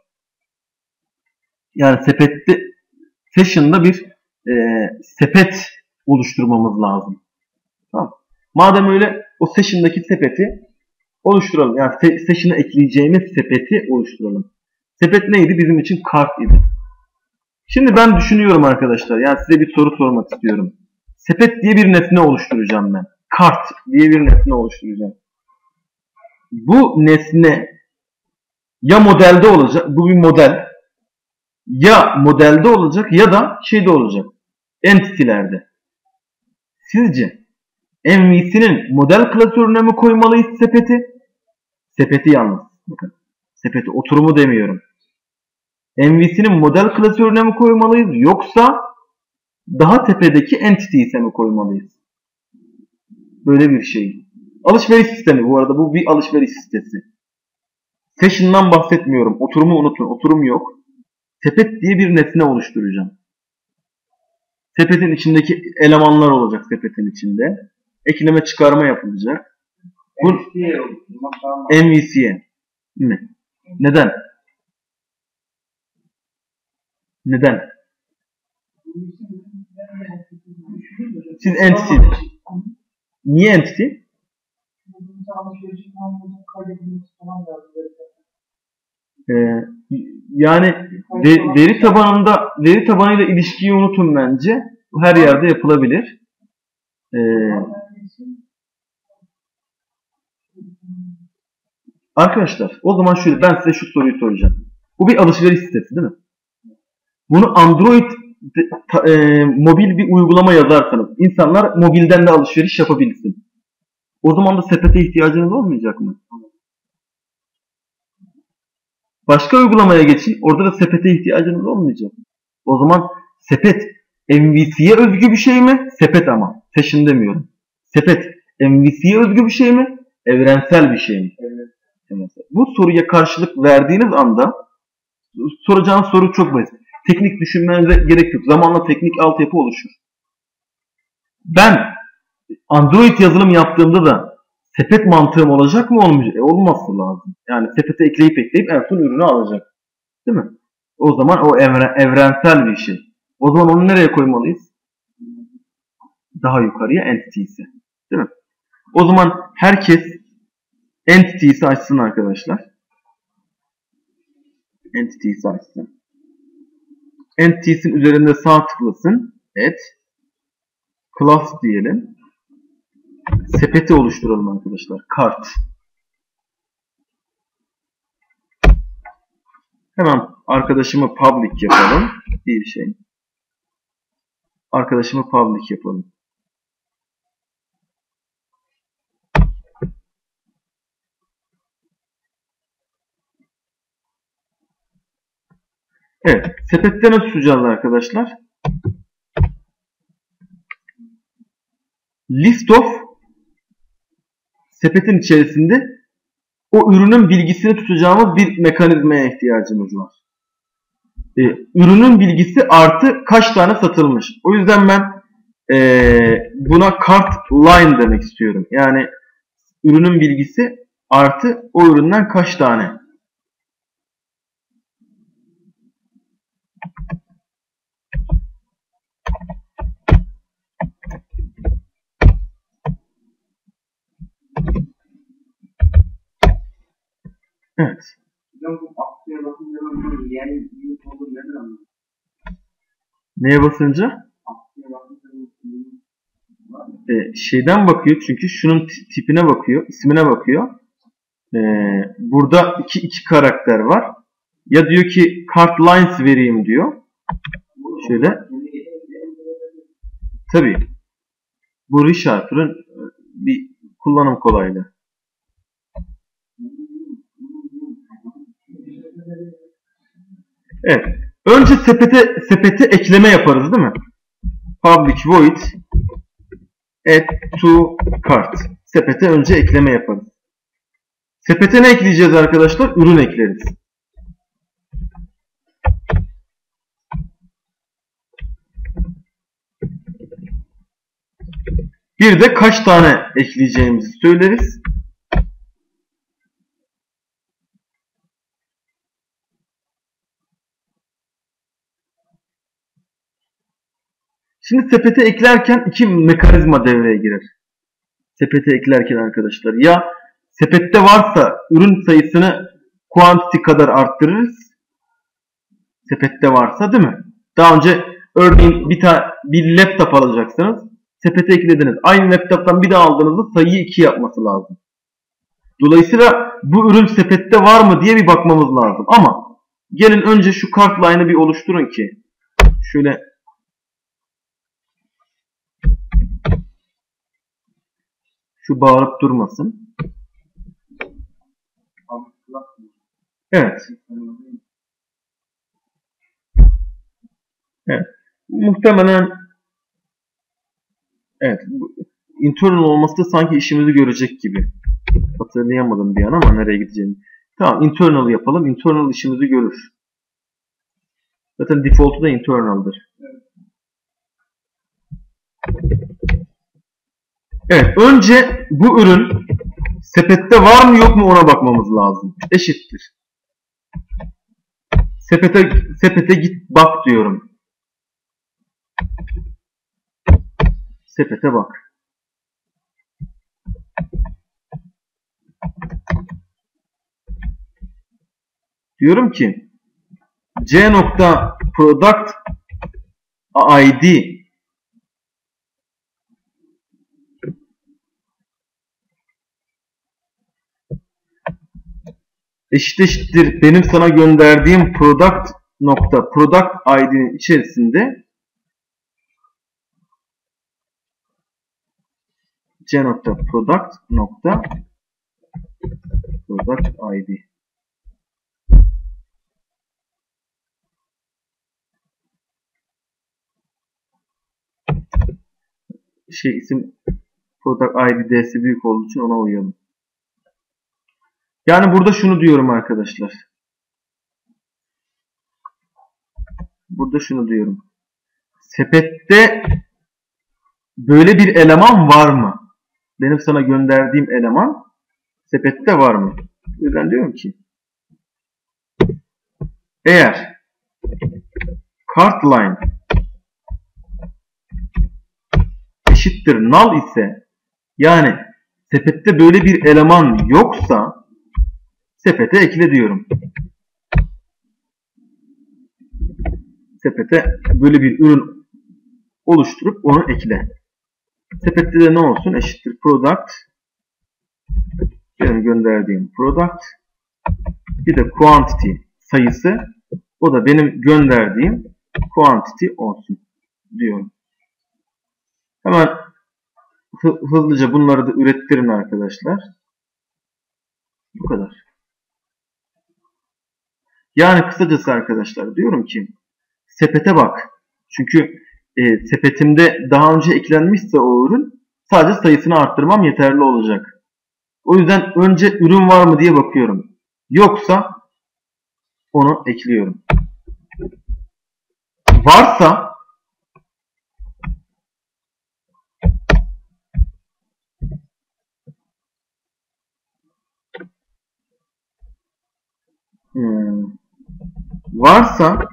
Speaker 1: Yani sepette session'da bir e, sepet oluşturmamız lazım. Tamam. Madem öyle o session'daki sepeti oluşturalım. Yani session'a ekleyeceğimiz sepeti oluşturalım. Sepet neydi? Bizim için kart idi. Şimdi ben düşünüyorum arkadaşlar. Yani size bir soru sormak istiyorum. Sepet diye bir nesne oluşturacağım ben. Kart diye bir nesne oluşturacağım. Bu nesne ya modelde olacak. Bu bir model. Ya modelde olacak ya da şeyde olacak. Entity'lerde. Sizce M V C'nin model klasörüne mi koymalıyız sepeti? Sepeti yalnız. Bakın. Sepeti oturumu demiyorum. M V C'nin model klasörüne mi koymalıyız yoksa daha tepedeki entity'ye mi koymalıyız? Böyle bir şey. Alışveriş sistemi bu arada bu bir alışveriş sitesi. Session'dan bahsetmiyorum. Oturumu unutun. Oturum yok. Sepet diye bir nesne oluşturacağım. Sepetin içindeki elemanlar olacak sepetin içinde. Ekleme çıkarma yapılacak. Bu M V C'ye. Mi? Neden? Neden? Siz entity. Niye entity? Ee, yani de, veri tabanında veri tabanıyla ilişkiyi unutun bence. Bu her yerde yapılabilir. Ee, Arkadaşlar o zaman şöyle ben size şu soruyu soracağım. Bu bir alışveriş sitesi değil mi? Bunu Android e, mobil bir uygulama yazarsanız insanlar mobilden de alışveriş yapabilsin. O zaman da sepete ihtiyacınız olmayacak mı? Başka uygulamaya geçin. Orada da sepete ihtiyacınız olmayacak. O zaman sepet M V C'ye özgü bir şey mi? Sepet ama. Fashion demiyorum. Sepet M V C'ye özgü bir şey mi? Evrensel bir şey mi? Evet. Bu soruya karşılık verdiğiniz anda soracağınız soru çok basit. Teknik düşünmenize gerek yok. Zamanla teknik altyapı oluşur. Ben Android yazılım yaptığımda da sepet mantığım olacak mı olmayacak? E, olması lazım. Yani sepete ekleyip ekleyip en son ürünü alacak. Değil mi? O zaman o evren, evrensel bir şey. O zaman onu nereye koymalıyız? Daha yukarıya entity'si. Değil mi? O zaman herkes entity'si açsın arkadaşlar. Entity'si açsın. Entities'in üzerinde sağ tıklasın. Et. Class diyelim. Sepeti oluşturalım arkadaşlar. Kart. Hemen arkadaşımı public yapalım. Bir şey. Arkadaşımı public yapalım. Evet. Sepette nasıl tutacağız arkadaşlar? List of sepetin içerisinde o ürünün bilgisini tutacağımız bir mekanizmaya ihtiyacımız var. Ee, ürünün bilgisi artı kaç tane satılmış. O yüzden ben ee, buna cart line demek istiyorum. Yani ürünün bilgisi artı o üründen kaç tane. Evet. Neye basınca? Ee, şeyden bakıyor çünkü şunun tipine bakıyor, ismine bakıyor. Ee, burada iki, iki karakter var. Ya diyor ki cart lines vereyim diyor. Şöyle. Tabii. Bu ReSharper'ın bir kullanım kolaylığı. Evet. Önce sepete sepete ekleme yaparız değil mi? Public void add to cart. Sepete önce ekleme yaparız. Sepete ne ekleyeceğiz arkadaşlar? Ürün ekleriz. Bir de kaç tane ekleyeceğimizi söyleriz. Şimdi sepete eklerken iki mekanizma devreye girer. Sepete eklerken arkadaşlar. Ya sepette varsa ürün sayısını quantity kadar arttırırız. Sepette varsa değil mi? Daha önce örneğin bir tane bir laptop alacaksınız. Sepete eklediniz. Aynı laptoptan bir daha aldığınızda sayıyı iki yapması lazım. Dolayısıyla bu ürün sepette var mı diye bir bakmamız lazım. Ama gelin önce şu cart line'ı bir oluşturun ki şöyle şu bağırıp durmasın. Evet. Evet. Muhtemelen evet. Internal olması da sanki işimizi görecek gibi. Hatırlayamadım bir an ama nereye gideceğini. Tamam, internal yapalım. Internal işimizi görür. Zaten default'u da internal'dır. Evet. Önce bu ürün sepette var mı yok mu ona bakmamız lazım. Eşittir. Sepete, sepete git bak diyorum. Sepete bak. Diyorum ki c nokta product id eşit eşittir benim sana gönderdiğim product nokta product I D'nin içerisinde c nokta product nokta product I D. Şey isim product I D D'si büyük olduğu için ona uyalım. Yani burada şunu diyorum arkadaşlar. Burada şunu diyorum. Sepette böyle bir eleman var mı? Benim sana gönderdiğim eleman sepette var mı? O yüzden diyorum ki eğer cart line eşittir null ise, yani sepette böyle bir eleman yoksa sepete ekle diyorum. Sepete böyle bir ürün oluşturup onu ekle. Sepette de ne olsun? Eşittir product, benim gönderdiğim product, bir de quantity sayısı, o da benim gönderdiğim quantity olsun diyorum. Hemen hızlıca bunları da ürettirin arkadaşlar. Bu kadar. Yani kısacası arkadaşlar diyorum ki sepete bak. Çünkü e, sepetimde daha önce eklenmişse o ürün, sadece sayısını arttırmam yeterli olacak. O yüzden önce ürün var mı diye bakıyorum. Yoksa onu ekliyorum. Varsa hmm, varsa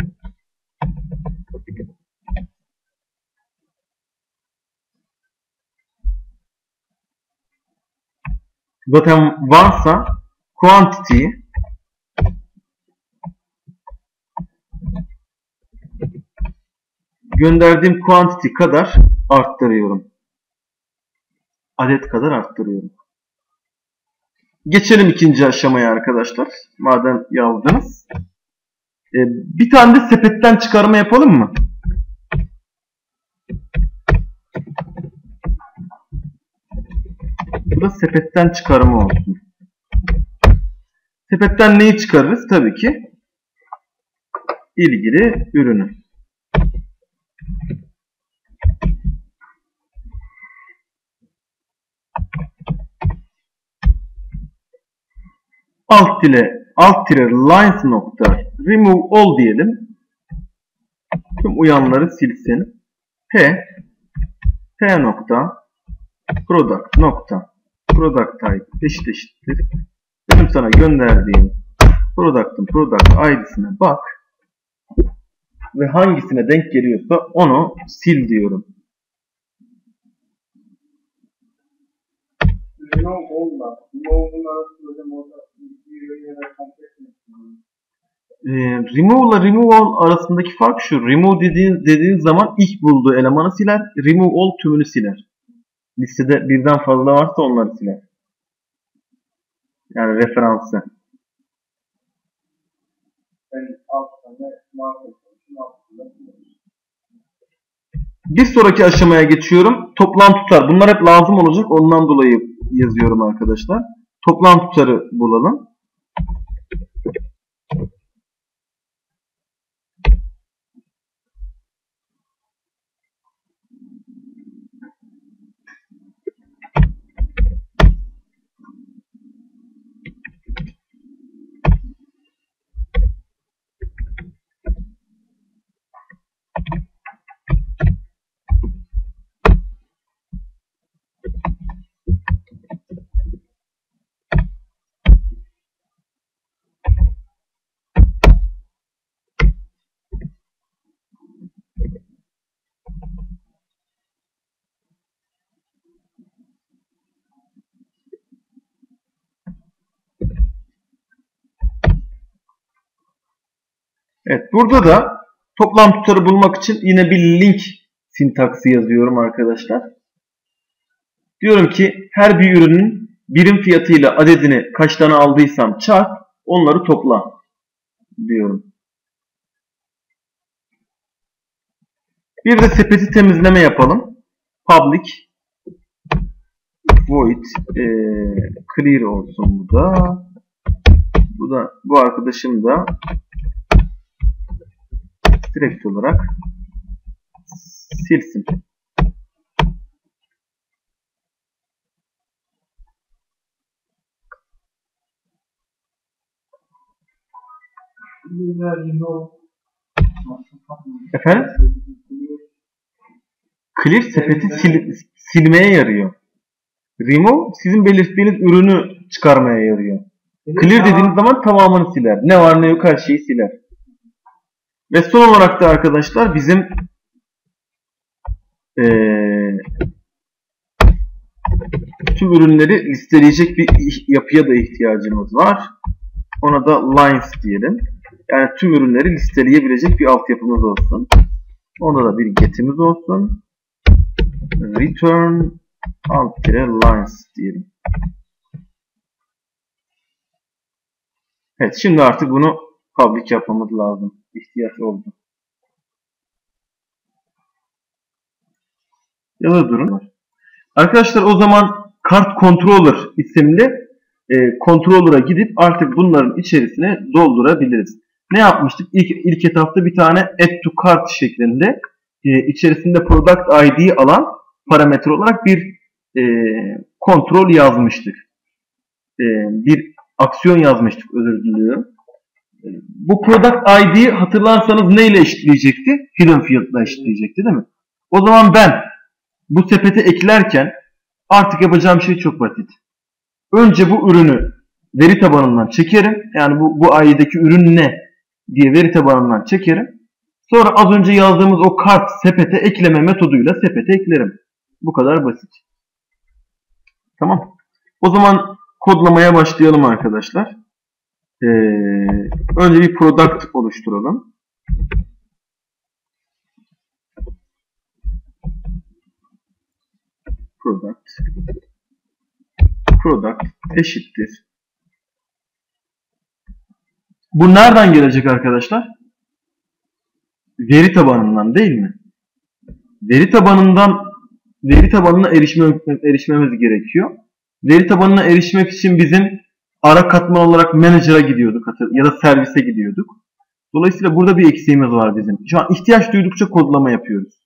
Speaker 1: zaten varsa quantity gönderdiğim quantity kadar arttırıyorum. Adet kadar arttırıyorum. Geçelim ikinci aşamaya arkadaşlar. Madem yazdınız. Ee, bir tane de sepetten çıkarma yapalım mı? Bu da sepetten çıkarma olsun. Sepetten neyi çıkarırız? Tabii ki ilgili ürünü. Alt tire, alt tire lines nokta remove all diyelim. Tüm uyanları silsin. P P nokta product nokta product type eşit eşittir. Benim sana gönderdiğim product'ın product I D'sine bak ve hangisine denk geliyorsa onu sil diyorum.
Speaker 2: Remove all'la remove'un arasında hocam orada bir ya da kompleks mi?
Speaker 1: E, remove ile remove all arasındaki fark şu. Remove dediğin, dediğin zaman ilk bulduğu elemanı siler. Remove all tümünü siler. Listede birden fazla varsa onları siler. Yani referansı.
Speaker 2: Yani alt tane marka altında.
Speaker 1: Bir sonraki aşamaya geçiyorum. Toplam tutar. Bunlar hep lazım olacak. Ondan dolayı yazıyorum arkadaşlar. Toplam tutarı bulalım. Evet, burada da toplam tutarı bulmak için yine bir link sintaksi yazıyorum arkadaşlar. Diyorum ki her bir ürünün birim fiyatıyla adedini kaç tane aldıysam çarp, Onları topla diyorum. Bir de sepeti temizleme yapalım. Public void e, clear olsun bu da. Bu da bu arkadaşım da direkt olarak silsin. Efendim? Clear sepeti sil, silmeye yarıyor. Remove sizin belirttiğiniz ürünü çıkarmaya yarıyor. Clear dediğiniz zaman tamamını siler. Ne var ne yok her şeyi siler. Ve son olarak da arkadaşlar bizim ee, tüm ürünleri listeleyecek bir yapıya da ihtiyacımız var. Ona da lines diyelim. Yani tüm ürünleri listeleyebilecek bir altyapımız olsun. Ona da bir get'imiz olsun. Return alt-lines diyelim. Evet, şimdi artık bunu public yapmamız lazım. İhtiyaç oldu. Ya da durun. Arkadaşlar o zaman Cart Controller isimli e, controller'a gidip artık bunların içerisine doldurabiliriz. Ne yapmıştık? İlk, ilk etapta bir tane add to cart şeklinde e, içerisinde product I D alan parametre olarak bir e, kontrol yazmıştık. E, bir aksiyon yazmıştık, özür diliyorum. E, bu product I D hatırlarsanız neyle eşitleyecekti? Hidden field'la eşitleyecekti değil mi? O zaman ben bu sepete eklerken artık yapacağım şey çok basit. Önce bu ürünü veri tabanından çekerim. Yani bu, bu I D'deki ürün ne diye veri tabanından çekerim. Sonra az önce yazdığımız o kart sepete ekleme metoduyla sepete eklerim. Bu kadar basit. Tamam. O zaman kodlamaya başlayalım arkadaşlar. Ee, önce bir product oluşturalım. Product. Product eşittir. Bu nereden gelecek arkadaşlar? Veri tabanından değil mi? Veri tabanından veri tabanına erişme, erişmemiz gerekiyor. Veri tabanına erişmek için bizim ara katman olarak manager'a gidiyorduk ya da servise gidiyorduk. Dolayısıyla burada bir eksiğimiz var bizim. Şu an ihtiyaç duydukça kodlama yapıyoruz.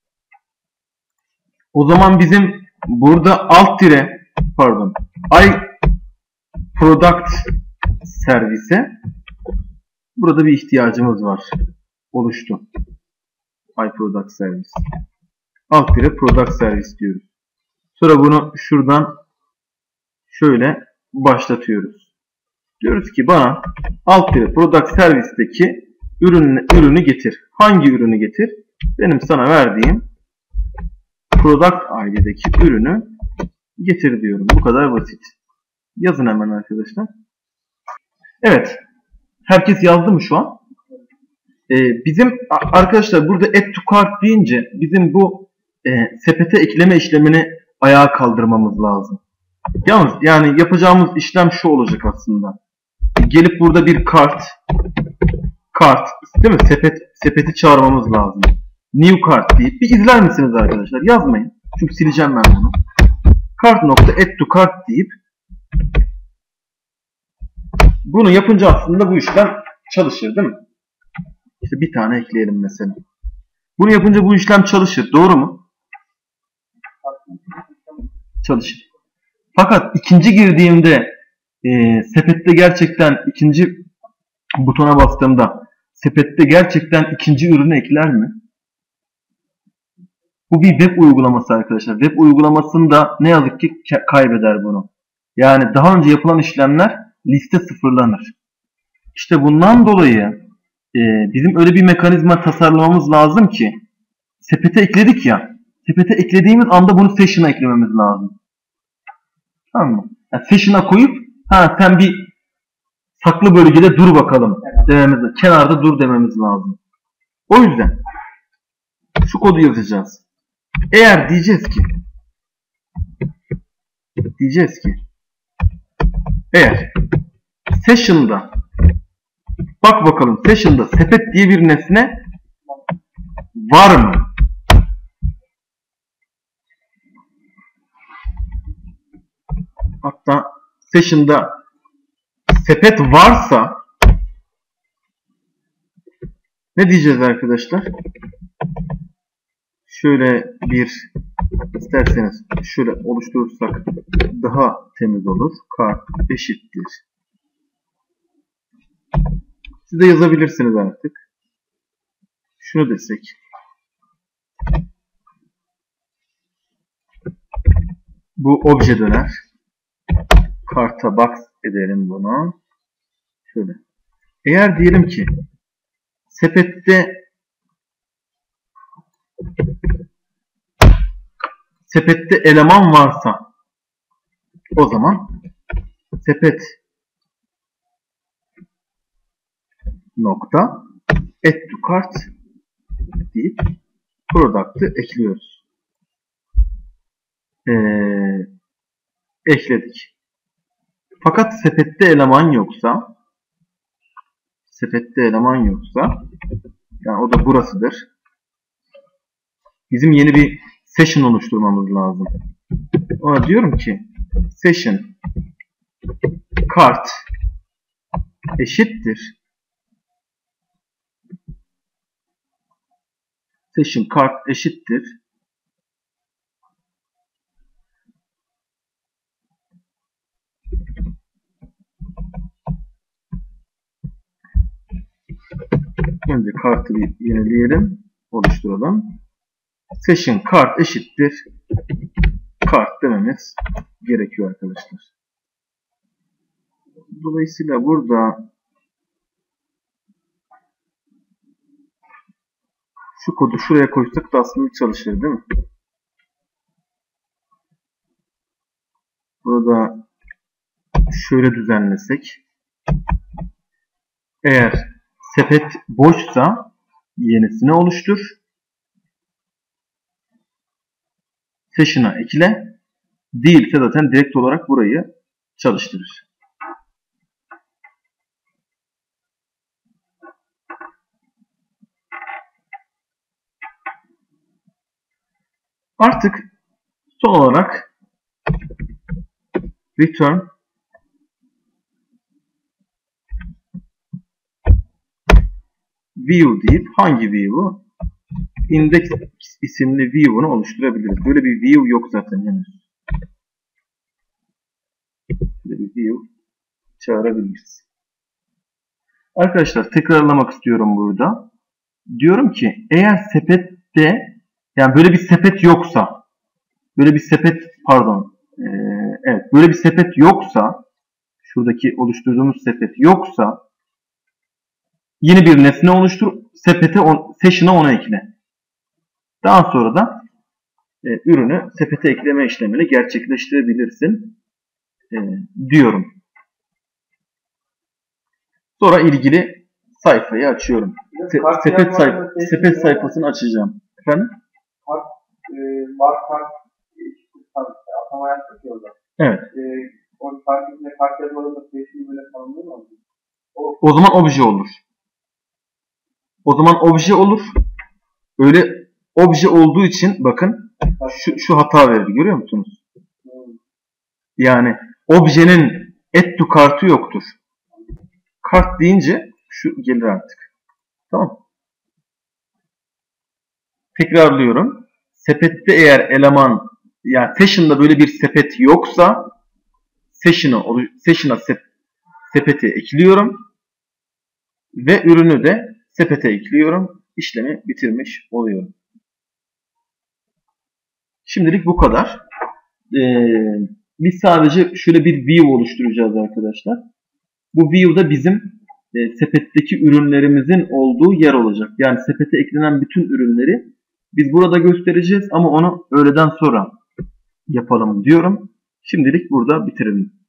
Speaker 1: O zaman bizim burada alt tire pardon i product servise burada bir ihtiyacımız var. Oluştu. I product service. Alt tire product service diyoruz. Sonra bunu şuradan şöyle başlatıyoruz. Diyoruz ki bana alt tire product service'teki ürünü, ürünü getir. Hangi ürünü getir? Benim sana verdiğim product I D'deki ürünü getir diyorum. Bu kadar basit. Yazın hemen arkadaşlar. Evet. Herkes yazdı mı şu an? Ee, bizim arkadaşlar burada add to cart deyince bizim bu e, sepete ekleme işlemini ayağa kaldırmamız lazım. Yalnız yani yapacağımız işlem şu olacak aslında. Gelip burada bir kart kart değil mi? Sepet, sepeti çağırmamız lazım. New cart deyip bir izler misiniz arkadaşlar? Yazmayın. Çünkü sileceğim ben bunu. Cart.add to cart deyip bunu yapınca aslında bu işlem çalışır değil mi? İşte bir tane ekleyelim mesela. Bunu yapınca bu işlem çalışır. Doğru mu? Çalışır. Fakat ikinci girdiğimde e, sepette gerçekten ikinci butona bastığımda sepette gerçekten ikinci ürünü ekler mi? Bu bir web uygulaması arkadaşlar. Web uygulamasında ne yazık ki kaybeder bunu. Yani daha önce yapılan işlemler liste sıfırlanır. İşte bundan dolayı e, bizim öyle bir mekanizma tasarlamamız lazım ki sepete ekledik ya. Sepete eklediğimiz anda bunu session'a eklememiz lazım. Tamam mı? Yani session'a koyup ha sen bir saklı bölgede dur bakalım dememiz, kenarda dur dememiz lazım. O yüzden şu kodu yazacağız. Eğer diyeceğiz ki diyeceğiz ki eğer Session'da bak bakalım Session'da sepet diye bir nesne var mı? Hatta Session'da sepet varsa ne diyeceğiz arkadaşlar? Şöyle bir isterseniz şöyle oluşturursak daha temiz olur. Kart eşittir. Siz de yazabilirsiniz artık. Şunu desek. Bu obje döner. Karta box edelim bunu. Şöyle. Eğer diyelim ki sepette sepette eleman varsa o zaman sepet nokta add to cart deyip product'ı ekliyoruz. Ee, ekledik. Fakat sepette eleman yoksa sepette eleman yoksa yani o da burasıdır. Bizim yeni bir session oluşturmamız lazım. Ona diyorum ki session cart eşittir session cart eşittir önce kartı bir yenileyelim, oluşturalım. Session cart eşittir kart dememiz gerekiyor arkadaşlar. Dolayısıyla burada şu kodu şuraya koysak da aslında çalışır değil mi? Burada şöyle düzenlesek, eğer sepet boşsa yenisini oluştur, session'a ekle, değilse zaten direkt olarak burayı çalıştırır. Artık son olarak return view deyip hangi view'u? Index isimli view'unu oluşturabiliriz. Böyle bir view yok zaten henüz. Böyle bir view çağırabiliriz. Arkadaşlar tekrarlamak istiyorum burada. Diyorum ki eğer sepette yani böyle bir sepet yoksa böyle bir sepet pardon ee, evet böyle bir sepet yoksa şuradaki oluşturduğumuz sepet yoksa yeni bir nesne oluştur, sepete on, session'a onu ekle. Daha sonra da e, ürünü sepete ekleme işlemini gerçekleştirebilirsin e, diyorum. Sonra ilgili sayfayı açıyorum. Se, sepet, sayf sepet sayfasını açacağım. Efendim?
Speaker 2: Kart, e, var kart, atama yaptık ya orada.
Speaker 1: Evet.
Speaker 2: E, o kart içinde kart yazmalarında sesini böyle tanımlıyor mu? O,
Speaker 1: o zaman obje olur. O zaman obje olur. Öyle obje olduğu için bakın şu, şu hata verdi. Görüyor musunuz? Yani objenin add to kartı yoktur. Kart deyince şu gelir artık. Tamam. Tekrarlıyorum. Sepette eğer eleman yani session'da böyle bir sepet yoksa session'a session'a sep, sepete ekliyorum ve ürünü de sepete ekliyorum. İşlemi bitirmiş oluyorum. Şimdilik bu kadar. Ee, biz sadece şöyle bir view oluşturacağız arkadaşlar. Bu view'da bizim e, sepetteki ürünlerimizin olduğu yer olacak. Yani sepete eklenen bütün ürünleri biz burada göstereceğiz ama onu öğleden sonra yapalım diyorum. Şimdilik burada bitirelim.